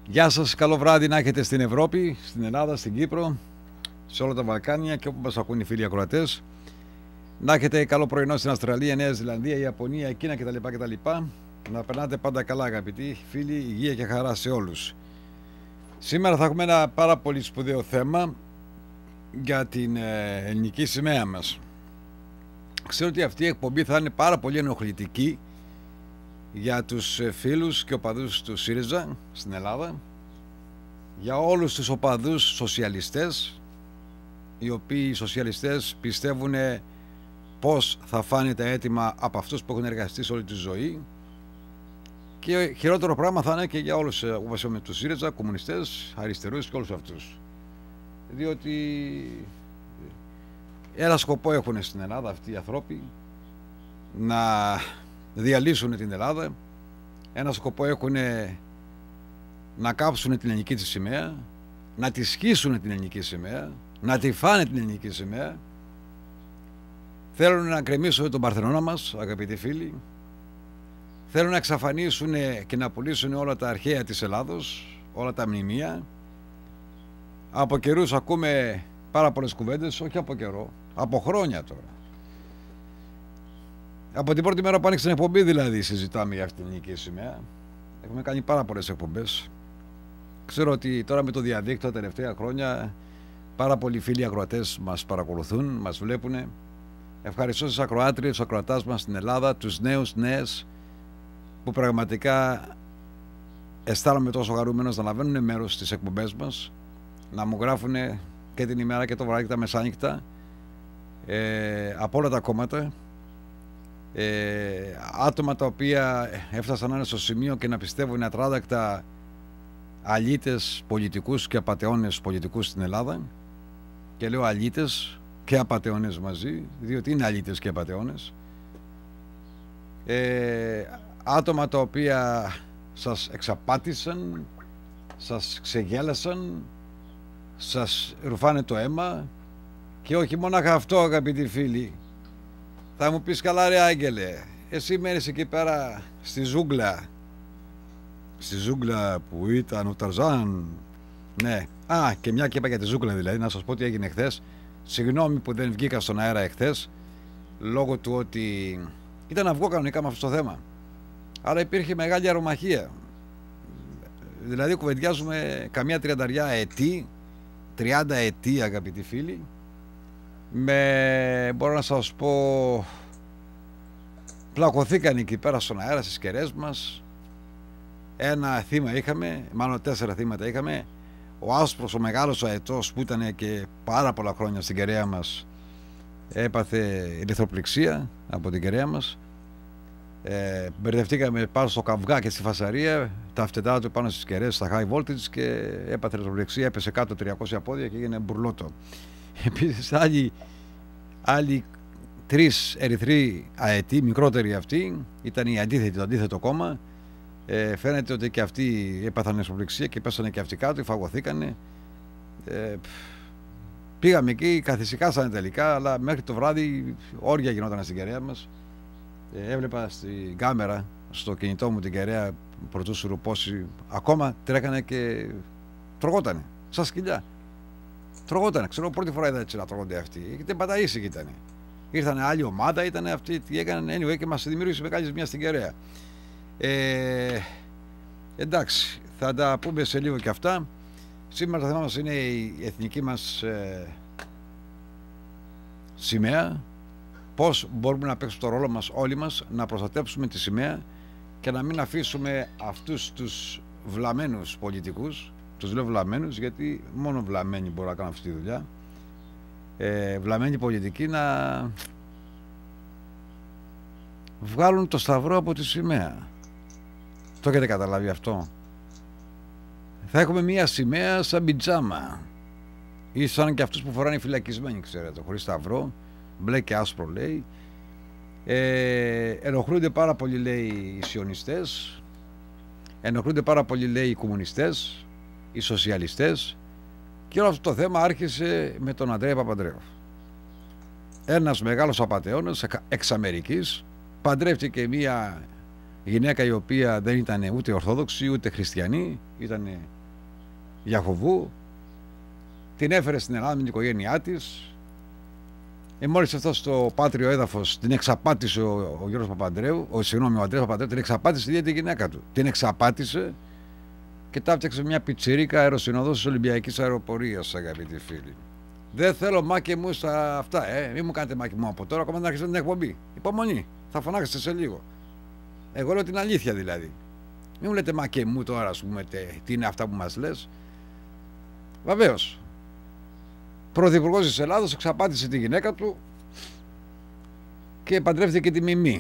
Γεια σας, καλό βράδυ να έχετε στην Ευρώπη, στην Ελλάδα, στην Κύπρο, σε όλα τα Βαλκάνια και όπου μας ακούν οι φίλοι ακροατές. Να έχετε καλό πρωινό στην Αυστραλία, Νέα Ζηλανδία, Ιαπωνία, Κίνα κτλ. Να περνάτε πάντα καλά, αγαπητοί φίλοι, υγεία και χαρά σε όλους. Σήμερα θα έχουμε ένα πάρα πολύ σπουδαίο θέμα για την ελληνική σημαία μας. Ξέρω ότι αυτή η εκπομπή θα είναι πάρα πολύ ενοχλητική για τους φίλους και οπαδούς του ΣΥΡΙΖΑ στην Ελλάδα, για όλους τους οπαδούς σοσιαλιστές, οι οποίοι οι σοσιαλιστές πιστεύουν πως θα φάνε τα έτοιμα από αυτούς που έχουν εργαστεί σε όλη τη ζωή, και χειρότερο πράγμα θα είναι και για όλους, όπως είπαμε, τους ΣΥΡΙΖΑ, κομμουνιστές, αριστερούς και όλους αυτούς, διότι ένα σκοπό έχουν στην Ελλάδα αυτοί οι άνθρωποι, να διαλύσουν την Ελλάδα. Ένα σκοπό έχουν να κάψουν την ελληνική της σημαία, να τη σκίσουν την ελληνική σημαία, να τη φάνε την ελληνική σημαία. Θέλουν να γκρεμίσουν τον Παρθενώνα μας, αγαπητοί φίλοι. Θέλουν να εξαφανίσουν και να πουλήσουν όλα τα αρχαία της Ελλάδος, όλα τα μνημεία. Από καιρούς ακούμε πάρα πολλές κουβέντες, όχι από καιρό, από χρόνια τώρα. Από την πρώτη μέρα που άνοιξε την εκπομπή, δηλαδή, συζητάμε για αυτή την ελληνική σημαία. Έχουμε κάνει πάρα πολλές εκπομπές. Ξέρω ότι τώρα με το διαδίκτυο τα τελευταία χρόνια πάρα πολλοί φίλοι ακροατές μας παρακολουθούν, μας βλέπουν. Ευχαριστώ στις ακροάτριες, τους ακροατάς μας στην Ελλάδα, τους νέους, νέες, που πραγματικά αισθάνομαι τόσο χαρούμενος να λαμβάνουν μέρος στις εκπομπές μας, να μου γράφουν και την ημέρα και το βράδυ και τα μεσάνυχτα, από όλα τα κόμματα. Άτομα τα οποία έφτασαν να είναι στο σημείο και να πιστεύουν ατράδακτα αλήτες πολιτικούς και απατεώνες πολιτικούς στην Ελλάδα, και λέω αλήτες και απατεώνες μαζί, διότι είναι αλήτες και απατεώνες. Άτομα τα οποία σας εξαπάτησαν, σας ξεγέλασαν, σας ρουφάνε το αίμα, και όχι μόναχα αυτό, αγαπητοί φίλοι. Θα μου πεις, καλά ρε Άγγελε, εσύ μένεις εκεί πέρα στη ζούγκλα που ήταν ο Ταρζάν. Ναι, και μια και είπα για τη ζούγκλα, δηλαδή να σας πω τι έγινε εχθές. Συγγνώμη που δεν βγήκα στον αέρα εχθές, λόγω του ότι ήταν να βγω κανονικά με αυτό το θέμα, άρα υπήρχε μεγάλη αρωμαχία. Δηλαδή κουβεντιάζουμε καμιά 30 ετή, 30 ετή, αγαπητοί φίλοι, μπορώ να σας πω, πλακωθήκαν εκεί πέρα στον αέρα στις κεραίες μας. Ένα θύμα είχαμε, μάλλον 4 θύματα είχαμε. Ο άσπρος, ο μεγάλος, ο αετός, που ήταν και πάρα πολλά χρόνια στην κεραία μας, έπαθε ερυθροπληξία από την κεραία μας. Μπερδευτήκαμε πάνω στο καυγά και στη φασαρία, τα φτετά του πάνω στις κεραίες, στα high voltage, και έπαθε ερυθροπληξία, έπεσε κάτω 300 πόδια και έγινε μπουρλότο. Επίσης άλλοι 3 ερυθροί αετοί, μικρότεροι αυτοί, ήταν οι αντίθετοι, το αντίθετο κόμμα. Φαίνεται ότι και αυτοί έπαθαν εσωπληξία και πέσανε και αυτοί κάτω, φαγωθήκανε. Πήγαμε εκεί, καθησυχάσανε τελικά, αλλά μέχρι το βράδυ όρια γινόταν στην κεραία μας. Έβλεπα στην κάμερα στο κινητό μου την κεραία, πρωτού σουρουπώσει, ακόμα τρέκανε και τρογότανε σαν σκυλιά. Τρογότανε, ξέρω, πρώτη φορά είδα έτσι να τρώγονται αυτοί. Γιατί παταΐσικοι ήταν. Ήρθανε άλλη ομάδα, ήταν αυτοί, τι έκαναν, anyway, και μας δημιούργησε μεγάλη ζημιά στην κεραία. Εντάξει, θα τα πούμε σε λίγο και αυτά. Σήμερα το θέμα μας είναι η εθνική μας σημαία. Πώς μπορούμε να παίξουμε το ρόλο μας όλοι μας, να προστατέψουμε τη σημαία και να μην αφήσουμε αυτούς τους βλαμμένους πολιτικούς. Τους λέω βλαμμένους γιατί μόνο βλαμμένοι μπορούν να κάνουν αυτή τη δουλειά. Βλαμμένοι πολιτικοί να βγάλουν το σταυρό από τη σημαία. Το έχετε καταλάβει αυτό? Θα έχουμε μία σημαία σαν πιτζάμα, ή σαν και αυτούς που φοράνε οι φυλακισμένοι, ξέρετε, χωρίς σταυρό, μπλε και άσπρο λέει. Ενοχλούνται πάρα πολύ, λέει, οι σιωνιστές, ενοχλούνται πάρα πολύ, λέει, οι κομμουνιστές, οι σοσιαλιστές, και όλο αυτό το θέμα άρχισε με τον Αντρέα Παπαντρέου. Ένας μεγάλος απατεώνας εξ Αμερικής παντρεύτηκε μία γυναίκα η οποία δεν ήταν ούτε ορθόδοξη ούτε χριστιανή, ήταν Γιαχοβού, την έφερε στην Ελλάδα με την οικογένειά της. Μόλις αυτό στο πάτριο έδαφος την εξαπάτησε ο Γιώργος Παπανδρέου, ο Ανδρέας Παπανδρέου, την εξαπάτησε η ίδια τη γυναίκα του. Την εξαπάτησε και τα φτιάξε μια πιτσιρίκα αεροσυνοδός της Ολυμπιακής Αεροπορίας, αγαπητοί φίλοι. Δεν θέλω μάκε μου στα αυτά, μην μου κάνετε μάκε μου από τώρα, ακόμα να αρχίσετε την εκπομπή. Υπομονή, θα φωνάξετε σε λίγο. Εγώ λέω την αλήθεια δηλαδή. Μην μου λέτε μάκε μου τώρα, ας πούμε, τι είναι αυτά που μας λες. Βεβαίως. Πρωθυπουργός της Ελλάδος εξαπάτησε τη γυναίκα του και παντρεύτηκε τη Μιμή.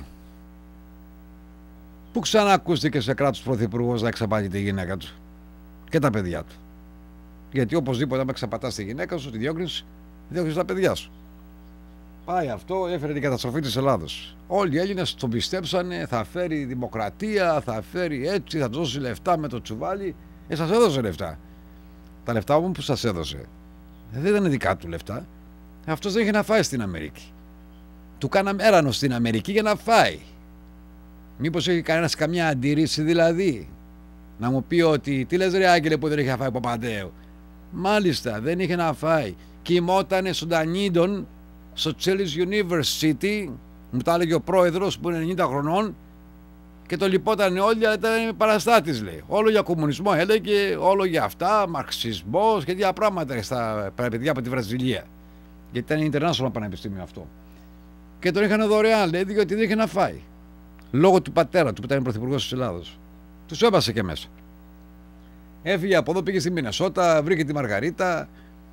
Πού ξανά ακούστηκε σε κράτος πρωθυπουργός να εξαπάτει τη γυναίκα του και τα παιδιά του? Γιατί οπωσδήποτε, άμα εξαπατάς τη γυναίκα σου, τη διώχνεις τα παιδιά σου. Πάει αυτό, έφερε την καταστροφή της Ελλάδος. Όλοι οι Έλληνες τον πιστέψανε, θα φέρει δημοκρατία, θα φέρει έτσι, θα του δώσει λεφτά με το τσουβάλι. Σας έδωσε λεφτά. Τα λεφτά μου που σας έδωσε δεν ήταν δικά του λεφτά. Αυτός δεν είχε να φάει στην Αμερική. Του κάναμε έρανο στην Αμερική για να φάει. Μήπως έχει κανένας καμιά αντίρρηση δηλαδή? Να μου πει ότι τι λες ρε Άγγελε που δεν είχε να φάει ο Παπανδρέου? Μάλιστα, δεν είχε να φάει. Κοιμότανε στον Τανίδων, στο Chelsea University, μου τα έλεγε ο πρόεδρος που είναι 90 χρονών, και το λυπότανε όλοι, αλλά ήταν παραστάτης, λέει. Όλο για κομμουνισμό έλεγε, όλο για αυτά, μαρξισμός και τέτοια πράγματα στα παιδιά από τη Βραζιλία. Γιατί ήταν international πανεπιστήμιο αυτό. Και τον είχαν δωρεάν, λέει, διότι δεν είχε να φάει. Λόγω του πατέρα του που ήταν πρωθυπουργός της Ελλάδος. Τους έβασε και μέσα. Έφυγε από εδώ, πήγε στη Μινεσότα, βρήκε τη Μαργαρίτα.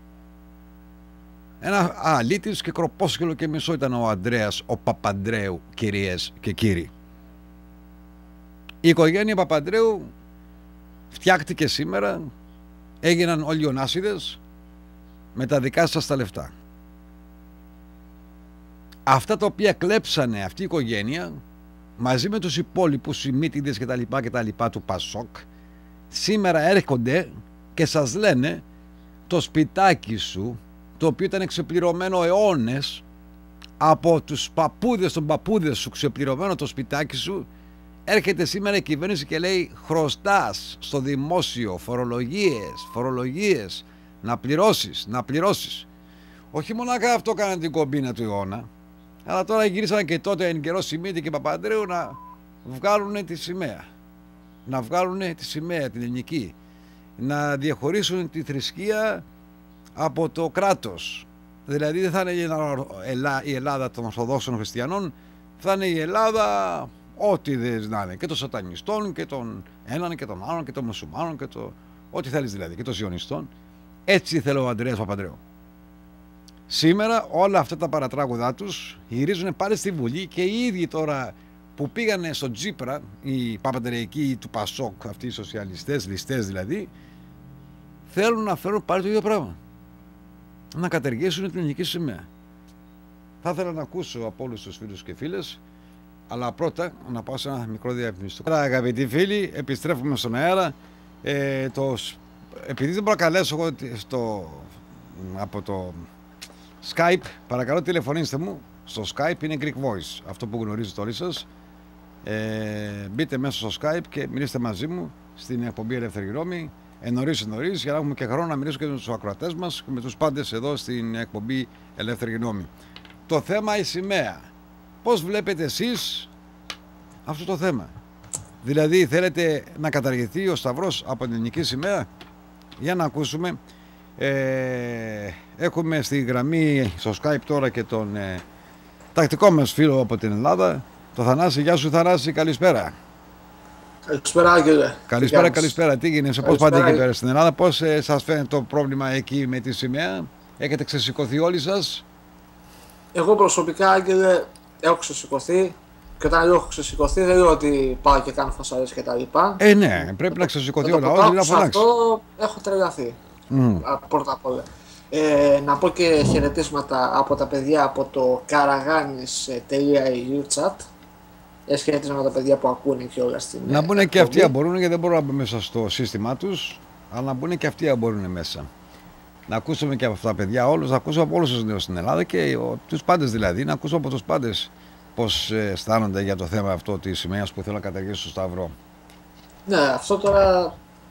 Ένα αλήτης και κροπόσκυλο και μισό ήταν ο Ανδρέας ο Παπανδρέου, κυρίες και κύριοι. Η οικογένεια Παπανδρέου φτιάχτηκε σήμερα, έγιναν όλοι ονάσιδες με τα δικά σας τα λεφτά. Αυτά τα οποία κλέψανε αυτή η οικογένεια, μαζί με τους υπόλοιπους συμμίτιδες και τα λοιπά του Πασόκ, σήμερα έρχονται και σας λένε το σπιτάκι σου, το οποίο ήταν ξεπληρωμένο αιώνες από τους παππούδες των παππούδες σου, ξεπληρωμένο το σπιτάκι σου, έρχεται σήμερα η κυβέρνηση και λέει χρωστάς στο δημόσιο φορολογίες, να πληρώσεις. Όχι μονάχα αυτό κάνανε την κομπίνα του αιώνα, αλλά τώρα γύρισαν και τότε εν καιρό Σιμίτη και Παπανδρέου να βγάλουν τη σημαία. Να βγάλουν τη σημαία την ελληνική. Να διαχωρίσουν τη θρησκεία από το κράτος. Δηλαδή δεν θα είναι η Ελλάδα των Ορθοδόξων Χριστιανών, θα είναι η Ελλάδα ό,τι δεν να είναι. Και των σατανιστών και των έναν και των άλλων και των μουσουλμάνων και το ό,τι θέλεις δηλαδή, και των σιωνιστών. Έτσι ήθελε ο Ανδρέας Παπανδρέου. Σήμερα όλα αυτά τα παρατράγουδά τους γυρίζουν πάλι στη Βουλή και οι ίδιοι τώρα που πήγανε στον Τσίπρα, οι παπανδρεϊκοί του Πασόκ, αυτοί οι σοσιαλιστές, ληστές δηλαδή, θέλουν να φέρουν πάλι το ίδιο πράγμα. Να καταργήσουν την ελληνική σημαία. Θα ήθελα να ακούσω από όλους τους φίλους και φίλες, αλλά πρώτα να πάω σε ένα μικρό διαφημιστικό. Αγαπητοί φίλοι, επιστρέφουμε στον αέρα. Επειδή δεν μπορώ να καλέσω εγώ από το Skype, παρακαλώ τηλεφωνήστε μου στο Skype, είναι Greek Voice, αυτό που γνωρίζετε όλοι σας. Μπείτε μέσα στο Skype και μιλήστε μαζί μου στην εκπομπή Ελεύθερη Γνώμη, νωρίς για να έχουμε και χρόνο να μιλήσουμε και με τους ακροατές μας και με τους πάντες εδώ στην εκπομπή Ελεύθερη Γνώμη. Το θέμα η σημαία. Πώς βλέπετε εσείς αυτό το θέμα? Δηλαδή θέλετε να καταργηθεί ο Σταυρός από την ελληνική σημαία? Για να ακούσουμε. Έχουμε στη γραμμή στο Skype τώρα και τον τακτικό μας φίλο από την Ελλάδα, το Θανάση. Γεια σου Θανάση, καλησπέρα. Καλησπέρα Άγγελε. Καλησπέρα. Τι γίνεται, πώς πάτε εκεί πέρα στην Ελλάδα, πώς σας φαίνεται το πρόβλημα εκεί με τη σημαία? Έχετε ξεσηκωθεί όλοι σας? Εγώ προσωπικά Άγγελε έχω ξεσηκωθεί, και όταν λέω έχω ξεσηκωθεί δεν λέω ότι πάω και κάνω φασαρές και τα λοιπά. Ναι, πρέπει να ξεσηκωθεί όλα, όχι να φωνάξει. Αυτό έχω τρελαθεί. Πρώτα απ' όλα. Να πω και χαιρετίσματα από τα παιδιά από το karaganis.eu chat. Χαιρετίσματα τα παιδιά που ακούνε και όλα στην. Να μπουν και αυτοί αν μπορούν, γιατί δεν μπορούν να μπουν μέσα στο σύστημά τους, αλλά να μπουν και αυτοί αν μπορούν μέσα. Να ακούσουμε και από αυτά τα παιδιά όλους, να ακούσουμε από όλους τους νέους στην Ελλάδα και τους πάντες δηλαδή, να ακούσουμε από τους πάντες πώς αισθάνονται για το θέμα αυτό της σημαίας που θέλουν να καταργήσουν στο Σταυρό. Ναι, αυτό τώρα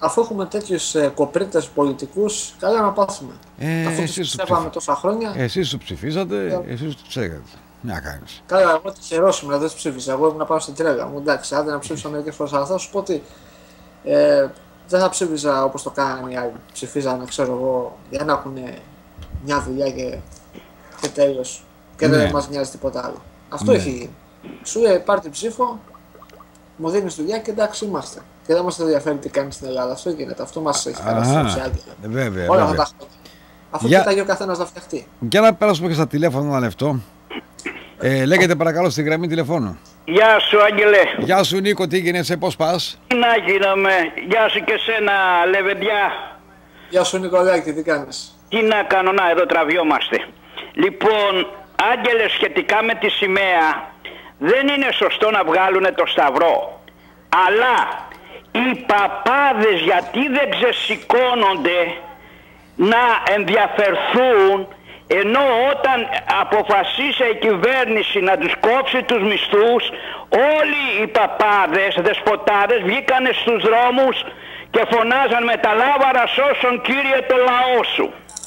αφού έχουμε τέτοιους κοπρίτες πολιτικούς, καλά να πάθουμε. Αφού τους ψεύαμε τόσα χρόνια. Εσείς τους ψηφίσατε, εσείς τους ψέγατε. Μια κάνεις. Καλά, εγώ τυχερός δεν τους ψήφισα. Εγώ ήμουν πάνω στην τρέλα μου. Εντάξει, άντε να ψήφισα μερικές φορές, αλλά θα σου πω ότι δεν θα ψήφιζα όπως το κάνανε οι άλλοι. Ψηφίζανε, ξέρω εγώ, για να έχουν μια δουλειά και τέλος. Και δεν μας νοιάζει τίποτα άλλο. Αυτό έχει γίνει. Σου λέει πάρ' την ψήφο, μου δίνεις δουλειά και εντάξει είμαστε. Και δεν μας ενδιαφέρει τι κάνει στην Ελλάδα. Αυτό γίνεται. Αυτό μας έχει καταστρέψει. Βέβαια. Όλα αυτά τα χρόνια. Αφού κοιτάει ο καθένας να φτιαχτεί. Για να περάσουμε και στα τηλέφωνα ένα λεπτό. Λέγεται παρακαλώ στη γραμμή τηλεφώνου. Γεια σου Άγγελε. Γεια σου Νίκο, τι γίνεσαι, πώς πας? Τι να γίνομαι, γεια σου και σένα Λεβεντιά. Γεια σου Νικολάκη, τι κάνεις? Τι να κάνω, να εδώ τραβιόμαστε. Λοιπόν, Άγγελε, σχετικά με τη σημαία, δεν είναι σωστό να βγάλουν το σταυρό. Αλλά οι παπάδες γιατί δεν ξεσηκώνονται να ενδιαφερθούν, ενώ όταν αποφασίσε η κυβέρνηση να τους κόψει τους μισθούς, όλοι οι παπάδες, δεσποτάδες βγήκανε στους δρόμους και φωνάζαν με τα λάβαρα σώσον Κύριε το λαό σου.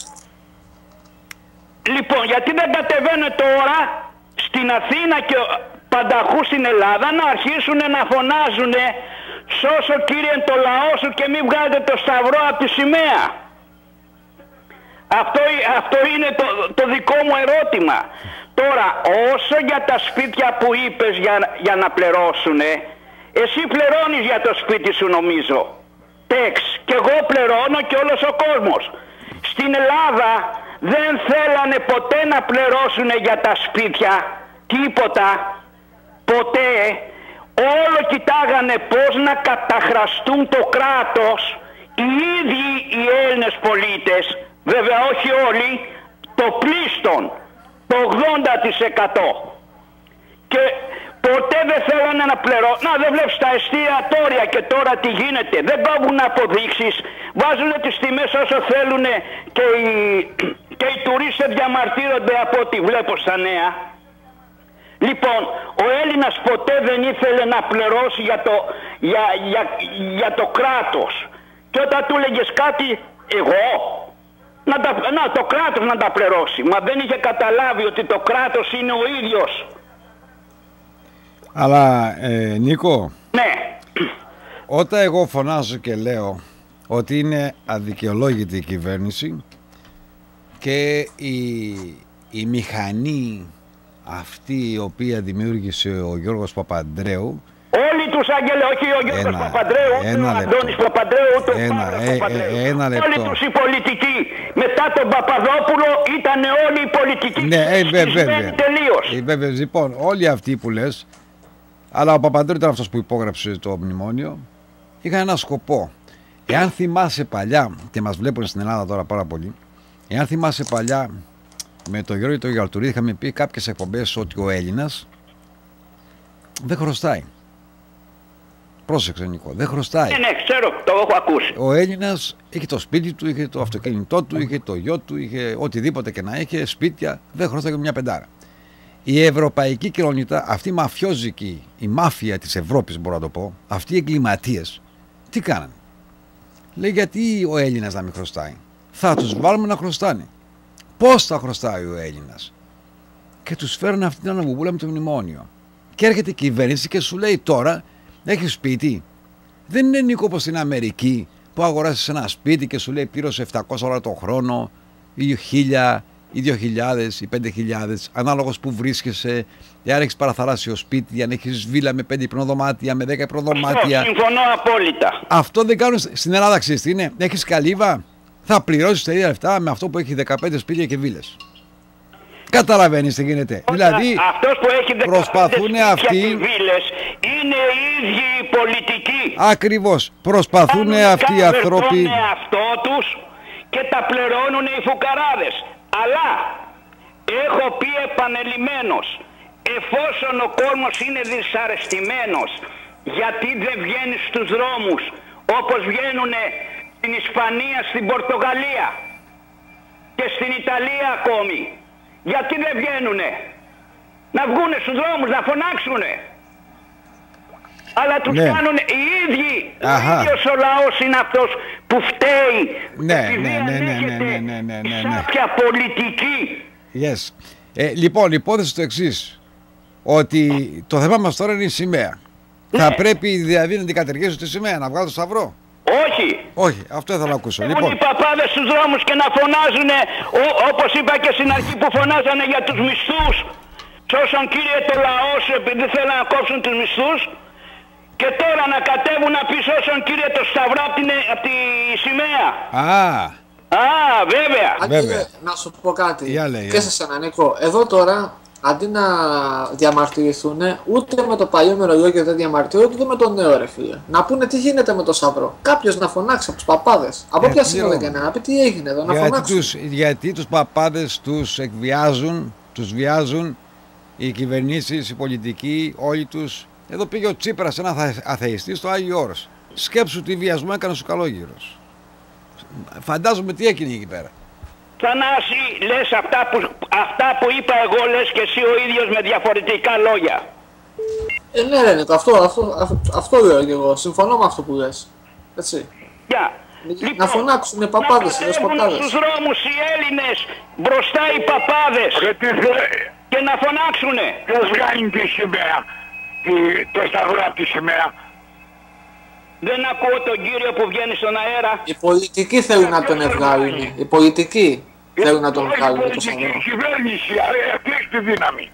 Λοιπόν, γιατί δεν κατεβαίνουν τώρα στην Αθήνα και πανταχού στην Ελλάδα να αρχίσουν να φωνάζουν σώσον Κύριε το λαό σου και μην βγάλετε το σταυρό από τη σημαία? Αυτό είναι το δικό μου ερώτημα. Τώρα, όσο για τα σπίτια που είπες για να πληρώσουνε, εσύ πληρώνεις για το σπίτι σου νομίζω. Τεξ. Και εγώ πληρώνω και όλος ο κόσμος. Στην Ελλάδα δεν θέλανε ποτέ να πληρώσουνε για τα σπίτια τίποτα. Ποτέ. Όλο κοιτάγανε πώς να καταχραστούν το κράτος οι ίδιοι οι Έλληνες πολίτες. Βέβαια όχι όλοι, το πλείστον, το 80%. Και ποτέ δεν θέλανε να πληρώσουν. Να δεν βλέπεις τα εστιατόρια και τώρα τι γίνεται. Δεν κόβουν αποδείξεις, βάζουν τις τιμές όσο θέλουν και οι τουρίστες διαμαρτύρονται από ό,τι βλέπω στα νέα. Λοιπόν, ο Έλληνας ποτέ δεν ήθελε να πληρώσει για το κράτος. Και όταν του λέγες κάτι, εγώ... το κράτος να τα πληρώσει. Μα δεν είχε καταλάβει ότι το κράτος είναι ο ίδιος. Αλλά Νίκο, ναι, όταν εγώ φωνάζω και λέω ότι είναι αδικαιολόγητη η κυβέρνηση και η μηχανή αυτή η οποία δημιούργησε ο Γιώργος Παπανδρέου, όλοι τους Άγγελε, όχι ο Γιώργος Παπανδρέου, ούτε ο Αντώνης Παπανδρέου, ούτε ο Παύλος Παπανδρέου. Όλοι τους οι πολιτικοί. Μετά τον Παπαδόπουλο ήταν όλοι οι πολιτικοί. Ναι, βέβαια. Τελείως. Βέβαια, λοιπόν, όλοι αυτοί που λες, αλλά ο Παπανδρέου ήταν αυτός που υπόγραψε το μνημόνιο, είχαν ένα σκοπό. Εάν θυμάσαι παλιά, και μας βλέπουν στην Ελλάδα τώρα πάρα πολύ, εάν θυμάσαι παλιά με τον Γιώργο τον Γιαλτουρί, είχαμε πει κάποιες εκπομπές ότι ο Έλληνας δεν χρωστάει. Πρόσεξε Νικό, δεν χρωστάει. Ναι, ξέρω, το έχω ακούσει. Ο Έλληνας είχε το σπίτι του, είχε το αυτοκίνητό του, είχε το γιο του, είχε οτιδήποτε και να είχε, σπίτια, δεν χρωστάει μια πεντάρα. Η ευρωπαϊκή κοινότητα, αυτή η μαφιόζικη, η μάφια της Ευρώπης μπορώ να το πω, αυτοί οι εγκληματίες, τι κάνανε? Λέει γιατί ο Έλληνας να μην χρωστάει? Θα τους βάλουμε να χρωστάνε. Πώς θα χρωστάει ο Έλληνας? Και τους φέρνουν αυτή την αναβουμπούλα με το μνημόνιο. Και έρχεται η κυβέρνηση και σου λέει τώρα, έχεις σπίτι? Δεν είναι Νίκο όπως στην Αμερική που αγοράσεις ένα σπίτι και σου λέει πλήρωσε 700 € το χρόνο ή 1.000 ή 2.000 ή 5.000 ανάλογος που βρίσκεσαι, εάν έχεις παραθαλάσσιο σπίτι, αν έχεις βίλα με 5 υπνοδωμάτια, με 10 υπνοδωμάτια. Συμφωνώ απόλυτα. Αυτό δεν κάνουν στην Ελλάδα, ξέρεις τι είναι? Έχεις καλύβα, θα πληρώσεις τα ίδια λεφτά με αυτό που έχει 15 σπίτια και βίλες. Καταλαβαίνεις τι γίνεται? Δηλαδή αυτός που έχει 15 προσπαθούν αυτοί, βίλες είναι οι ίδιοι οι πολιτικοί. Ακριβώς, προσπαθούν αυτοί οι άνθρωποι τον εαυτό τους και τα πληρώνουν οι φουκαράδες. Αλλά έχω πει επανελειμμένος, εφόσον ο κόσμος είναι δυσαρεστημένος γιατί δεν βγαίνει στους δρόμους όπως βγαίνουν στην Ισπανία, στην Πορτογαλία και στην Ιταλία ακόμη, γιατί δεν βγαίνουνε? Να βγούνε στους δρόμους, να φωνάξουνε. Αλλά τους Ναι. κάνουν οι ίδιοι. Αχα. Ο ίδιος ο λαός είναι αυτός που φταίει. Ναι, επειδή ναι, ναι, ναι, ανέχεται ναι. σάπια πολιτική. Yes. Λοιπόν, η υπόθεση είναι το εξής. Ότι το θέμα μας τώρα είναι η σημαία. Θα πρέπει δηλαδή να την κατεργήσουν τη σημαία, να βγάλουν το σταυρό. Όχι. Όχι, αυτό ήθελα να ακούσω. Έχουν Λοιπόν, οι παπάδες στους δρόμους και να φωνάζουν, όπως είπα και στην αρχή που φωνάζανε για τους μισθούς. Σώσον κύριε το λαό σου επειδή θέλουν να κόψουν τους μισθούς. Και τώρα να κατέβουν να πει σώσον κύριε το σταυρό από τη σημαία. Βέβαια. Βέβαια. Να σου πω κάτι. Για λέει, Και σε σένα, Νίκο. Εδώ τώρα, αντί να διαμαρτυρηθούν, ούτε με το παλιό μερολόγιο δεν διαμαρτυρούνται, ούτε με το νέο, ρε φίλε. Να πούνε τι γίνεται με το σταυρό. Κάποιος να φωνάξει από τους παπάδες. Από ποια σύνοδο και να πει τι έγινε εδώ, να φωνάξουν. Γιατί τους παπάδες τους εκβιάζουν, τους βιάζουν οι κυβερνήσεις, οι πολιτικοί, όλοι τους. Εδώ πήγε ο Τσίπρας, ένα αθεϊστή στο Άγιο Όρος. Σκέψου τι βιασμό έκανε στο Καλόγυρος. Φαντάζομαι τι έγινε εκεί πέρα. Θανάση, λες αυτά που είπα εγώ, λες και εσύ ο ίδιος με διαφορετικά λόγια. Ναι, ρε Νίκο, αυτό λέω και εγώ. Συμφωνώ με αυτό που λες. Έτσι. Λοιπόν, να φωνάξουν οι παπάδες, οι δεσποτάδες. στους δρόμους οι Έλληνες, μπροστά οι παπάδες και να φωνάξουνε. Ποιος βγάλει τη σημαία, το σταυρό από τη σημαία. Δεν ακούω τον κύριο που βγαίνει στον αέρα. Οι πολιτικοί θέλουν να τον βγάλουν. Οι πολιτικοί θέλουν να τον βγάλουν το σταυρό. Η κυβέρνηση, αυτή έχει τη δύναμη.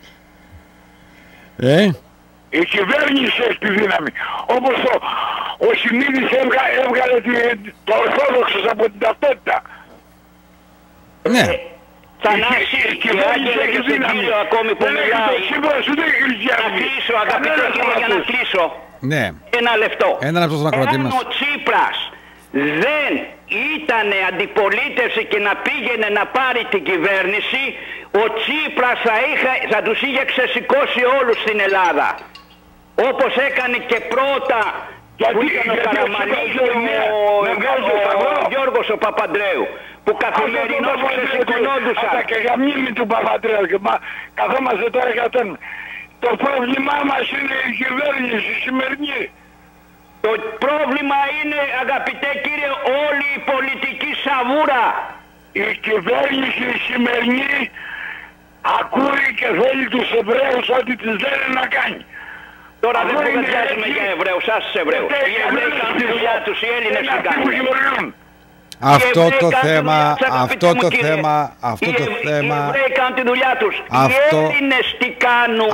Η κυβέρνηση έχει τη δύναμη. Όπως ο Σιμίδης έβγαλε το Ορθόδοξο από την ταυτότητα. Ναι. Θανάση, η κυβέρνηση έχει δύναμη. Ακόμη που μιλάει. Να κλείσω, αγαπητέ κύριε, για να κλείσω. Ναι. Ένα λεπτό. Ένα λεπτό στον ακροατή μας. Εάν ο Τσίπρας δεν ήταν αντιπολίτευση και να πήγαινε να πάρει την κυβέρνηση, ο Τσίπρας θα τους είχε ξεσηκώσει όλους στην Ελλάδα. Όπως έκανε και πρώτα που ήταν ο Καραμανλής και ο Γιώργος ο Παπαντρέου, που καθημερινώς ξεσηκωνόντουσαν. Αυτά και για μνήμη του Παπαντρέου και καθόμαστε τώρα για τον... Το πρόβλημά μας είναι η κυβέρνηση η σημερινή. Το πρόβλημα είναι, αγαπητέ κύριε, όλη η πολιτική σαβούρα. Η κυβέρνηση η σημερινή ακούει και θέλει τους Εβραίους ό,τι τις λένε να κάνει. Τώρα δεν κουβεντιάζουμε για Εβραίους, σας τους Εβραίους. Οι Εβραίοι κάνουν τη δουλειά τους, οι Έλληνες την κάνουν. Αυτό το θέμα, αυτό το θέμα. Οι Εβραίοι κάνουν τη δουλειά τους. Οι Έλληνες τι κάνουνε.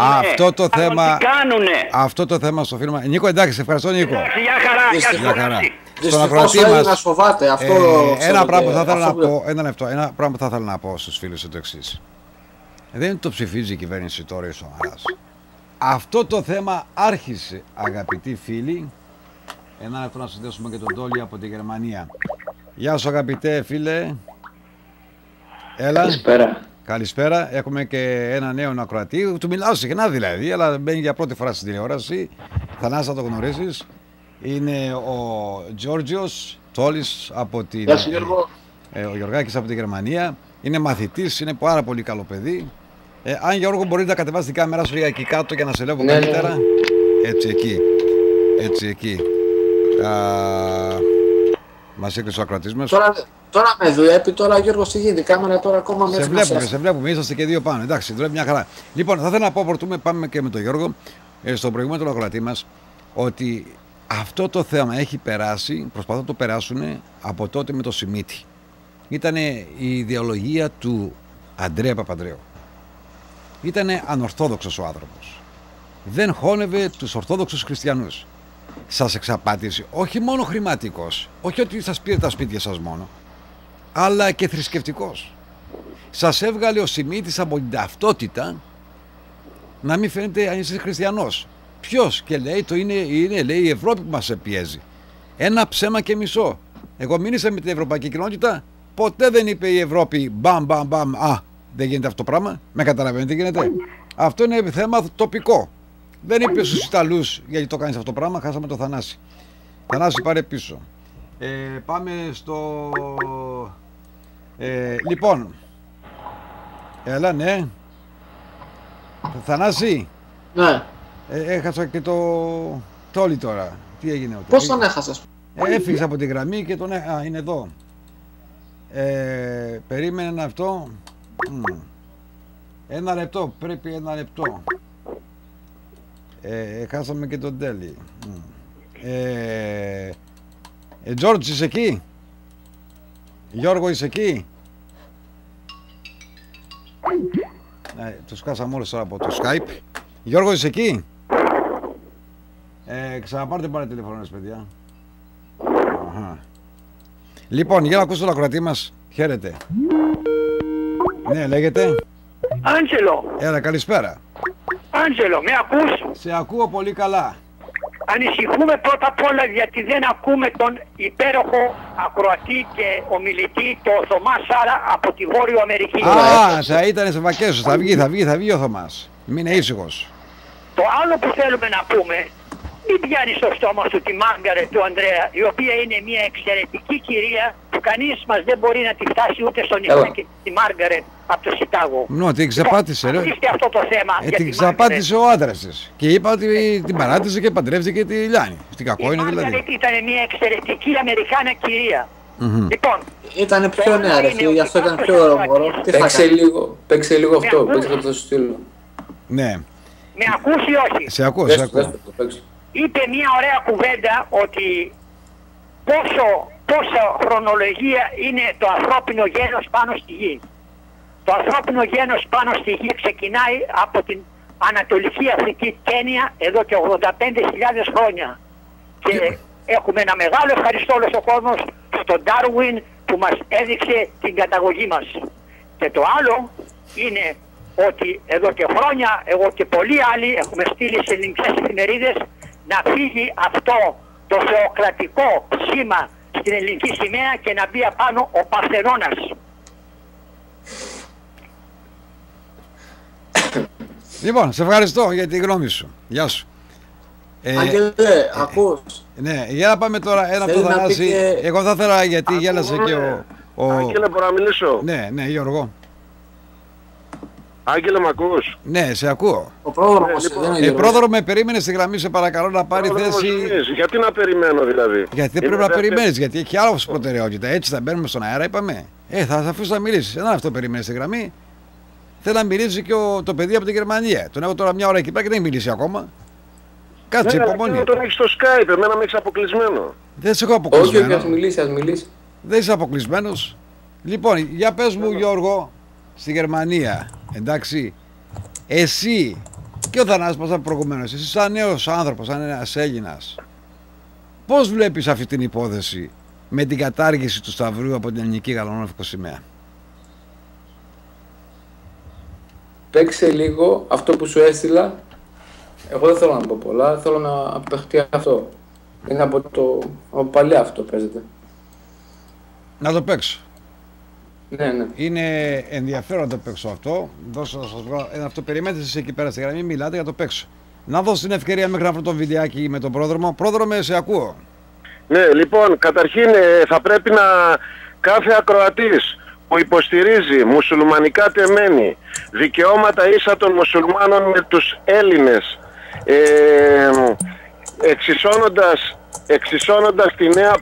Αυτό το θέμα στο φίλο μας. Νίκο, εντάξει, ευχαριστώ Νίκο. Γεια χαρά. Στον ακροατή μας, ένα πράγμα που θα ήθελα να πω στους φίλους είναι το εξής. Δεν το ψηφίζει η κυβέρνηση τώρα η Σαμαράς. Αυτό το θέμα άρχισε, αγαπητοί φίλοι. Ένα λεπτό να συνδέσουμε και τον Τόλι από τη Γερμανία. Γεια σου αγαπητέ φίλε. Έλα. Καλησπέρα. Καλησπέρα. Έχουμε και ένα νέο ακροατή. Του μιλάω συχνά δηλαδή, αλλά μπαίνει για πρώτη φορά στην τηλεόραση. Θανάση, θα το γνωρίσεις. Είναι ο Γιώργος Τόλης από την... Γεια σου Γιώργο. Ο Γιωργάκης από τη Γερμανία. Είναι μαθητής, είναι πάρα πολύ καλό παιδί. Αν Γιώργο μπορείτε να κατεβάσει την κάμερα σου εκεί κάτω για να σε βλέπω καλύτερα. Έτσι εκεί. Έτσι εκεί. Μας έκλεισε ο ακροατής μας. Τώρα με βλέπει, τώρα Γιώργο τι γίνεται, η κάμερα τώρα ακόμα με σε βλέπουμε, είσαστε και δύο πάνω. Εντάξει, δουλεύει μια χαρά. Λοιπόν, θα ήθελα να πω, πρωτού πάμε και με τον Γιώργο, στον προηγούμενο ακροατή μας, ότι αυτό το θέμα έχει περάσει, προσπαθούν να το περάσουν από τότε με το Σιμίτη. Ήταν η ιδεολογία του Αντρέα Παπαντρέου. Ήταν ανορθόδοξος ο άνθρωπος. Δεν χώνευε τους ορθόδοξους χριστιανούς. Σας εξαπάτησε όχι μόνο χρηματικός, όχι ότι σας πήρε τα σπίτια σας μόνο, αλλά και θρησκευτικός. Σας έβγαλε ο Σιμίτης από την ταυτότητα να μην φαίνεται αν είσαι χριστιανός. Ποιος? Και λέει λέει η Ευρώπη που μας πιέζει. Ένα ψέμα και μισό. Εγώ μίλησα με την Ευρωπαϊκή Κοινότητα, ποτέ δεν είπε η Ευρώπη μπαμ μπαμ μπαμ, δεν γίνεται αυτό το πράγμα. Με καταλαβαίνετε τι γίνεται? Αυτό είναι θέμα τοπικό. Δεν είπε στους Ιταλούς γιατί το κάνεις αυτό το πράγμα, χάσαμε το Θανάση. Θανάση, πάρε πίσω. Πάμε στο... λοιπόν, έλα, ναι. Θανάση. Ναι. Έχασα και το... Τόλι τώρα. Τι έγινε? Πώς τον έχασες? Έφυγες από τη γραμμή και τον Α, είναι εδώ. Περίμενε αυτό. Ένα λεπτό, πρέπει ένα λεπτό. Χάσαμε και τον Τέλη. Τζόρτζ, είσαι εκεί? Γιώργο, είσαι εκεί? Το σκάσαμε όλους τώρα από το Skype. Γιώργο, είσαι εκεί? Ξαναπάρτε πάρε τηλεφωνές, παιδιά. Αχα. Λοιπόν, για να ακούσω το ακροατή μας. Χαίρετε. Ναι, λέγεται. Άντζελο. Έλα, καλησπέρα. Άντζελο, με ακούς? Σε ακούω πολύ καλά. Ανησυχούμε πρώτα απ' όλα γιατί δεν ακούμε τον υπέροχο ακροατή και ομιλητή, το Θωμά Σάρα από τη Βόρειο Αμερική. Θα ήταν σε βακές, θα βγει ο Θωμάς. Μην είναι ήσυχος. Το άλλο που θέλουμε να πούμε, μην πιάνει στο στόμα σου τη Μάργαρετ του Ανδρέα, η οποία είναι μια εξαιρετική κυρία που κανείς μας δεν μπορεί να τη φτάσει ούτε στον ήλιο και τη Μάργαρετ από το Σικάγο. Την ξεπάτησε, ρε. Αφήστε αυτό το θέμα. Την ξεπάτησε ο άντρας της. Και είπα ότι την παράτησε και παντρεύτηκε τη Λιάννη. Τι κακό είναι δηλαδή. Η Μάργαρετ ήταν μια εξαιρετική Αμερικάνα κυρία. Λοιπόν, ήταν πιο νέα, ρε φίλε, γι' αυτό ήταν πιο ωραίο. Παίξε λίγο αυτό, παίξε το θα σου στείλω. Ναι. Με ακούς ή όχι? Σε ακούω. Είπε μια ωραία κουβέντα ότι πόσο χρονολογία είναι το ανθρώπινο γένος πάνω στη γη. Το ανθρώπινο γένος πάνω στη γη ξεκινάει από την Ανατολική Αφρική, Κένια, εδώ και 85.000 χρόνια. Και έχουμε ένα μεγάλο ευχαριστώ όλος ο κόσμος στον Ντάρουιν που μας έδειξε την καταγωγή μας. Και το άλλο είναι ότι εδώ και χρόνια, εγώ και πολλοί άλλοι έχουμε στείλει σε ελληνικές εφημερίδες να φύγει αυτό το θεοκρατικό σήμα στην ελληνική σημαία και να μπει απάνω ο Παρθενώνας. Λοιπόν, σε ευχαριστώ για τη γνώμη σου. Γεια σου. Άγγελε, ακούς? Ναι, για να πάμε τώρα ένα από το Θανάση. Εγώ θα ήθελα, γιατί γέλασε και ο... Άγγελε, μπορώ να μιλήσω? Ναι, Γιώργο. Άγγελε, μ' ακούς? Ναι, σε ακούω. Ο πρόδρομος πρόδρομο, με περίμενε στη γραμμή, σε παρακαλώ να πάρει θέση. Γιατί να περιμένω δηλαδή? Γιατί πρέπει να περιμένεις, γιατί έχει άλλο προτεραιότητα. Έτσι θα μπαίνουμε στον αέρα, είπαμε. Θα αφήσω να μιλήσεις. Ένα αυτό περιμένει στη γραμμή. Θέλει να μιλήσει και το παιδί από την Γερμανία. Τον έχω τώρα μια ώρα εκεί πέρα και δεν έχει μιλήσει ακόμα. Κάτσε, υπομονή. Ναι, τον έχει στο Skype, εμένα με έχει αποκλεισμένο. Δεν σε έχω αποκλεισμένο. Όχι, ας μιλήσει. Δεν είσαι αποκλεισμένος. Λοιπόν, για πες μου, Γιώργο, στη Γερμανία, εντάξει, εσύ και ο Θανάσης μας από προηγουμένως, εσύ σαν νέος άνθρωπος, σαν ένας Έλληνας, πώς βλέπεις αυτή την υπόθεση με την κατάργηση του Σταυρού από την ελληνική γαλανόμορφη σημαία? Παίξε λίγο αυτό που σου έστειλα. Εγώ δεν θέλω να πω πολλά, θέλω να απεχτεί αυτό. Είναι από παλιά αυτό παίζεται. Να το παίξω. Ναι. Είναι ενδιαφέρον να το παίξω αυτό. Δώστε να σας βγάλω. Αυτό περιμένετε εσείς εκεί πέρα στη γραμμή, μιλάτε για το παίξω. Να δώσω την ευκαιρία μέχρι να βρω το βιντεάκι με τον πρόδρομο. Πρόδρομε, σε ακούω. Ναι, λοιπόν, καταρχήν θα πρέπει κάθε ακροατής που υποστηρίζει μουσουλμανικά τεμένη, δικαιώματα ίσα των μουσουλμάνων με τους Έλληνες, εξισώνοντας